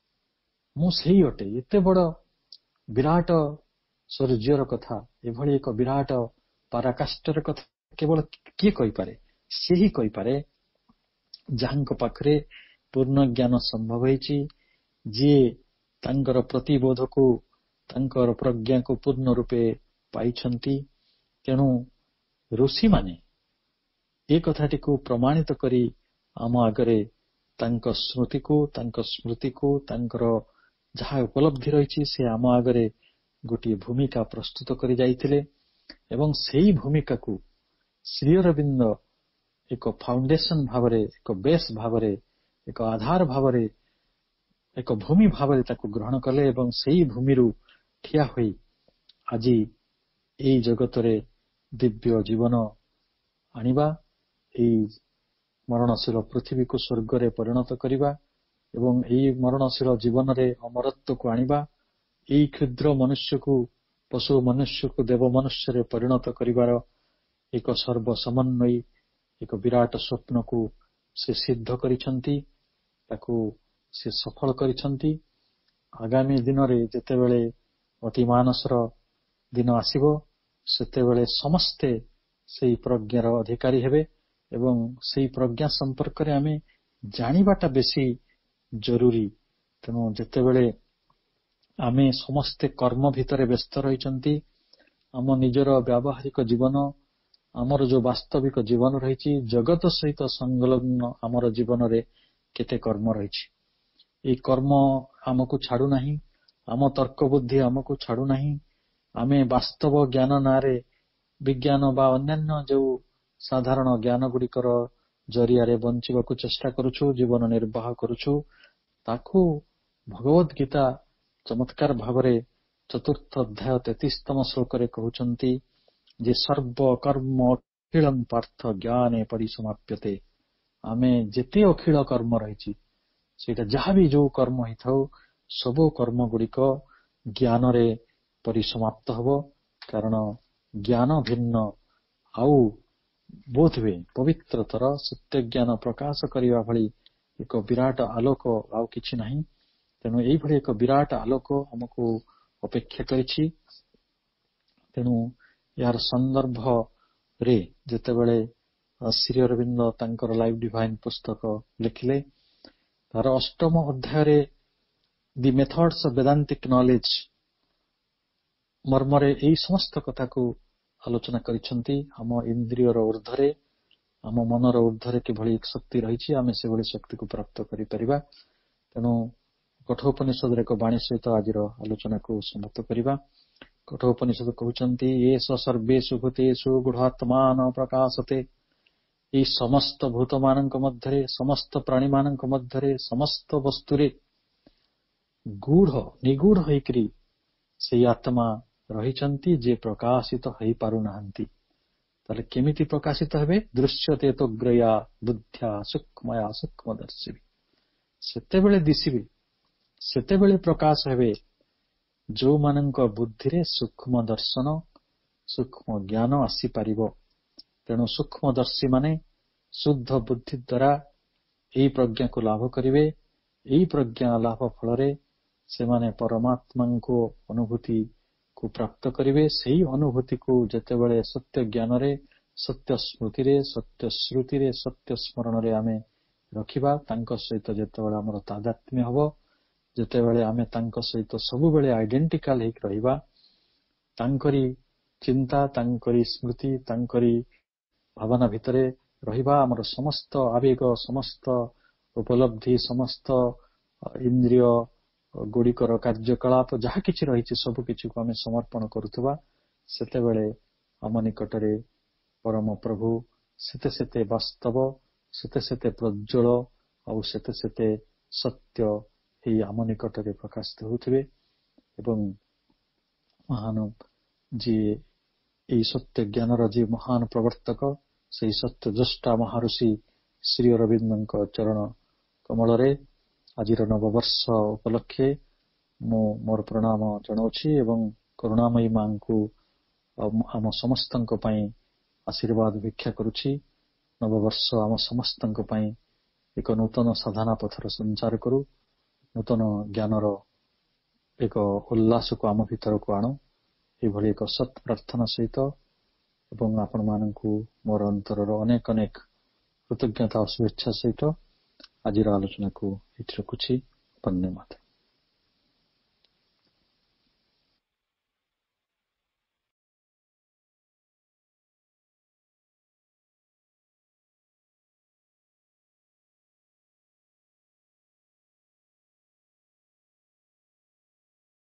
Speaker 1: ମୁଁ ସେଇ ଅଟେ। ଏତେ ବଡ ବିରାଟ ସୂର୍ଯ୍ୟର କଥା, ଏଭଳି ଏକ ବିରାଟ ପରାକାଷ୍ଠର କଥା କେବଳ କିଏ କହିପାରେ? ସେ ହିଁ କହିପାରେ ଯାହାଙ୍କ ପାଖରେ ପୂର୍ଣ୍ଣ ଜ୍ଞାନ ସମ୍ଭବ ହେଇଛି, ଯିଏ ତାଙ୍କର ପ୍ରତିବୋଧକୁ, ତାଙ୍କର ପ୍ରଜ୍ଞାକୁ ପୂର୍ଣ୍ଣ ରୂପେ ପାଇଛନ୍ତି। ତେଣୁ ଋଷିମାନେ ଏ କଥାଟିକୁ ପ୍ରମାଣିତ କରି ଆମ ଆଗରେ ତାଙ୍କ ସ୍ମୃତିକୁ, ତାଙ୍କ ସ୍ମୃତିକୁ, ତାଙ୍କର ଯାହା ଉପଲବ୍ଧି ରହିଛି ସେ ଆମ ଆଗରେ ଗୋଟିଏ ଭୂମିକା ପ୍ରସ୍ତୁତ କରି ଯାଇଥିଲେ ଏବଂ ସେହି ଭୂମିକାକୁ ଶ୍ରୀ ଅରବିନ୍ଦ ଏକ ଫାଉଣ୍ଡେସନ ଭାବରେ, ଏକ ବେସ୍ ଭାବରେ, ଏକ ଆଧାର ଭାବରେ, ଏକ ଭୂମି ଭାବରେ ତାକୁ ଗ୍ରହଣ କଲେ ଏବଂ ସେହି ଭୂମିରୁ ଠିଆ ହୋଇ ଆଜି ଏହି ଜଗତରେ ଦିବ୍ୟ ଜୀବନ ଆଣିବା, ଏହି ମରଣଶୀଳ ପୃଥିବୀକୁ ସ୍ୱର୍ଗରେ ପରିଣତ କରିବା ଏବଂ ଏହି ମରଣଶୀଳ ଜୀବନରେ ଅମରତ୍ୱକୁ ଆଣିବା, ଏହି କ୍ଷୁଦ୍ର ମନୁଷ୍ୟକୁ ପଶୁ ମନୁଷ୍ୟକୁ ଦେବ ମନୁଷ୍ୟରେ ପରିଣତ କରିବାର ଏକ ସର୍ବସମନ୍ୱୟୀ ଏକ ବିରାଟ ସ୍ୱପ୍ନକୁ ସେ ସିଦ୍ଧ କରିଛନ୍ତି, ତାକୁ ସେ ସଫଳ କରିଛନ୍ତି। ଆଗାମୀ ଦିନରେ ଯେତେବେଳେ ଅତିମାନସର ଦିନ ଆସିବ, ସେତେବେଳେ ସମସ୍ତେ ସେହି ପ୍ରଜ୍ଞାର ଅଧିକାରୀ ହେବେ ଏବଂ ସେହି ପ୍ରଜ୍ଞା ସମ୍ପର୍କରେ ଆମେ ଜାଣିବାଟା ବେଶୀ ଜରୁରୀ। ତେଣୁ ଯେତେବେଳେ ଆମେ ସମସ୍ତେ କର୍ମ ଭିତରେ ବ୍ୟସ୍ତ ରହିଛନ୍ତି, ଆମ ନିଜର ବ୍ୟାବହାରିକ ଜୀବନ, ଆମର ଯୋଉ ବାସ୍ତବିକ ଜୀବନ ରହିଛି, ଜଗତ ସହିତ ସଂଲଗ୍ନ ଆମର ଜୀବନରେ କେତେ କର୍ମ ରହିଛି। ଏହି କର୍ମ ଆମକୁ ଛାଡୁନାହିଁ, ଆମ ତର୍କ ବୁଦ୍ଧି ଆମକୁ ଛାଡୁନାହିଁ। ଆମେ ବାସ୍ତବ ଜ୍ଞାନ ନାଁରେ ବିଜ୍ଞାନ ବା ଅନ୍ୟାନ୍ୟ ଯେଉଁ ସାଧାରଣ ଜ୍ଞାନ ଗୁଡ଼ିକର ଜରିଆରେ ବଞ୍ଚିବାକୁ ଚେଷ୍ଟା କରୁଛୁ, ଜୀବନ ନିର୍ବାହ କରୁଛୁ, ତାକୁ ଭଗବତ ଗୀତା ଚମତ୍କାର ଭାବରେ ଚତୁର୍ଥ ଅଧ୍ୟାୟ ତେତିଶତମ ଶ୍ଲୋକରେ କହୁଛନ୍ତି ଯେ ସର୍ବ କର୍ମ ଅଖିଳଂ ପାର୍ଥ ଜ୍ଞାନେ ପରିସମାପ୍ୟତେ। ଆମେ ଯେତେ ଅଖିଳ କର୍ମ ରହିଛି, ସେଇଟା ଯାହାବି ଯୋଉ କର୍ମ ହେଇଥାଉ, ସବୁ କର୍ମ ଗୁଡ଼ିକ ଜ୍ଞାନରେ ପରିସମାପ୍ତ ହେବ। କାରଣ ଜ୍ଞାନ ଭିନ୍ନ ଆଉ ବୋଧ ହୁଏ ପବିତ୍ରତର ସତ୍ୟ ଜ୍ଞାନ ପ୍ରକାଶ କରିବା ଭଳି ଏକ ବିରାଟ ଆଲୋକ ଆଉ କିଛି ନାହିଁ। ତେଣୁ ଏଇଭଳି ଏକ ବିରାଟ ଆଲୋକ ଆମକୁ ଅପେକ୍ଷା କରିଛି। ତେଣୁ ଏହାର ସନ୍ଦର୍ଭରେ ଯେତେବେଳେ ଶ୍ରୀ ଅରବିନ୍ଦ ତାଙ୍କର ଲାଇଫ୍ ଡିଭାଇନ୍ ପୁସ୍ତକ ଲେଖିଲେ, ତାର ଅଷ୍ଟମ ଅଧ୍ୟାୟରେ the methods of Vedantic knowledge ମର୍ମରେ ଏହି ସମସ୍ତ କଥାକୁ ଆଲୋଚନା କରିଛନ୍ତି। ଆମ ଇନ୍ଦ୍ରିୟର ଊର୍ଦ୍ଧ୍ୱରେ, ଆମ ମନର ଊର୍ଦ୍ଧ୍ୱରେ କିଭଳି ଶକ୍ତି ରହିଛି, ଆମେ ସେଭଳି ଶକ୍ତିକୁ ପ୍ରାପ୍ତ କରିପାରିବା। ତେଣୁ କଠୋପନିଷଦର ଏକ ବାଣୀ ସହିତ ଆଜିର ଆଲୋଚନାକୁ ସମାପ୍ତ କରିବା। କଠୋପନିଷଦ କହୁଛନ୍ତି, ଏଷ ସର୍ବେଷୁ ଭୂତେଷୁ ଗୂଢ଼ାତ୍ମାନ ପ୍ରକାଶତେ। ଏହି ସମସ୍ତ ଭୂତମାନଙ୍କ ମଧ୍ୟରେ, ସମସ୍ତ ପ୍ରାଣୀମାନଙ୍କ ମଧ୍ୟରେ, ସମସ୍ତ ବସ୍ତୁରେ ଗୂଢ଼ ନିଗୂଢ଼ ହେଇକରି ସେଇ ଆତ୍ମା ରହିଛନ୍ତି, ଯେ ପ୍ରକାଶିତ ହେଇପାରୁନାହାନ୍ତି। ତାହେଲେ କେମିତି ପ୍ରକାଶିତ ହେବେ? ଦୃଶ୍ୟତେ ତୋଗ୍ରୟା ବୁଦ୍ଧ୍ୟା ସୂକ୍ଷ୍ମୟା ସୂକ୍ଷ୍ମଦର୍ଶୀ। ସେତେବେଳେ ଦିଶିବେ, ସେତେବେଳେ ପ୍ରକାଶ ହେବେ ଯୋଉମାନଙ୍କ ବୁଦ୍ଧିରେ ସୂକ୍ଷ୍ମ ଦର୍ଶନ, ସୂକ୍ଷ୍ମ ଜ୍ଞାନ ଆସିପାରିବ। ତେଣୁ ସୂକ୍ଷ୍ମଦର୍ଶୀ ମାନେ ଶୁଦ୍ଧ ବୁଦ୍ଧି ଦ୍ୱାରା ଏହି ପ୍ରଜ୍ଞାକୁ ଲାଭ କରିବେ। ଏହି ପ୍ରଜ୍ଞା ଲାଭ ଫଳରେ ସେମାନେ ପରମାତ୍ମାଙ୍କୁ ଅନୁଭୂତିକୁ ପ୍ରାପ୍ତ କରିବେ। ସେହି ଅନୁଭୂତିକୁ ଯେତେବେଳେ ସତ୍ୟ ଜ୍ଞାନରେ, ସତ୍ୟ ସ୍ମୃତିରେ, ସତ୍ୟ ଶ୍ରୁତିରେ, ସତ୍ୟ ସ୍ମରଣରେ ଆମେ ରଖିବା, ତାଙ୍କ ସହିତ ଯେତେବେଳେ ଆମର ତାଦାତ୍ମ୍ୟ ହେବ, ଯେତେବେଳେ ଆମେ ତାଙ୍କ ସହିତ ସବୁବେଳେ ଆଇଡେଣ୍ଟିକାଲ ହେଇକି ରହିବା, ତାଙ୍କରି ଚିନ୍ତା, ତାଙ୍କରି ସ୍ମୃତି, ତାଙ୍କରି ଭାବନା ଭିତରେ ରହିବା, ଆମର ସମସ୍ତ ଆବେଗ, ସମସ୍ତ ଉପଲବ୍ଧି, ସମସ୍ତ ଇନ୍ଦ୍ରିୟ ଗୁଡ଼ିକର କାର୍ଯ୍ୟକଳାପ ଯାହା କିଛି ରହିଛି, ସବୁ କିଛିକୁ ଆମେ ସମର୍ପଣ କରୁଥିବା, ସେତେବେଳେ ଆମ ନିକଟରେ परम प्रभु सेते सेते वास्तव सेते सेते प्रज्वल ଆଉ ସେତେ ସେତେ ସତ୍ୟ ଏହି ଆମ ନିକଟରେ ପ୍ରକାଶିତ ହେଉଥିବେ ଏବଂ ମହାନ ଯିଏ ଏହି ସତ୍ୟ ଜ୍ଞାନର ଯିଏ ମହାନ ପ୍ରବର୍ତ୍ତକ ସେହି ସତ୍ୟ ଦ୍ରଷ୍ଟା ମହାରୁଷି ଶ୍ରୀ ଅରବିନ୍ଦଙ୍କ ଚରଣ କମଳରେ ଆଜିର ନବବର୍ଷ ଉପଲକ୍ଷେ ମୁଁ ମୋର ପ୍ରଣାମ ଜଣାଉଛି ଏବଂ କରୁଣାମୟୀ ମାଙ୍କୁ ଆମ ସମସ୍ତଙ୍କ ପାଇଁ ଆଶୀର୍ବାଦ ଭିକ୍ଷା କରୁଛି। ନବବର୍ଷ ଆମ ସମସ୍ତଙ୍କ ପାଇଁ ଏକ ନୂତନ ସାଧନା ପଥର ସଞ୍ଚାର କରୁ, ନୂତନ ଜ୍ଞାନର ଏକ ଉଲ୍ଲାସକୁ ଆମ ଭିତରକୁ ଆଣୁ, ଏଭଳି ଏକ ସତ୍ ପ୍ରାର୍ଥନା ସହିତ ଏବଂ ଆପଣମାନଙ୍କୁ ମୋର ଅନ୍ତରର ଅନେକ ଅନେକ କୃତଜ୍ଞତା ଓ ଶୁଭେଚ୍ଛା ସହିତ ଆଜିର ଆଲୋଚନାକୁ ଏଠି ରଖୁଛି। ଧନ୍ୟବାଦ।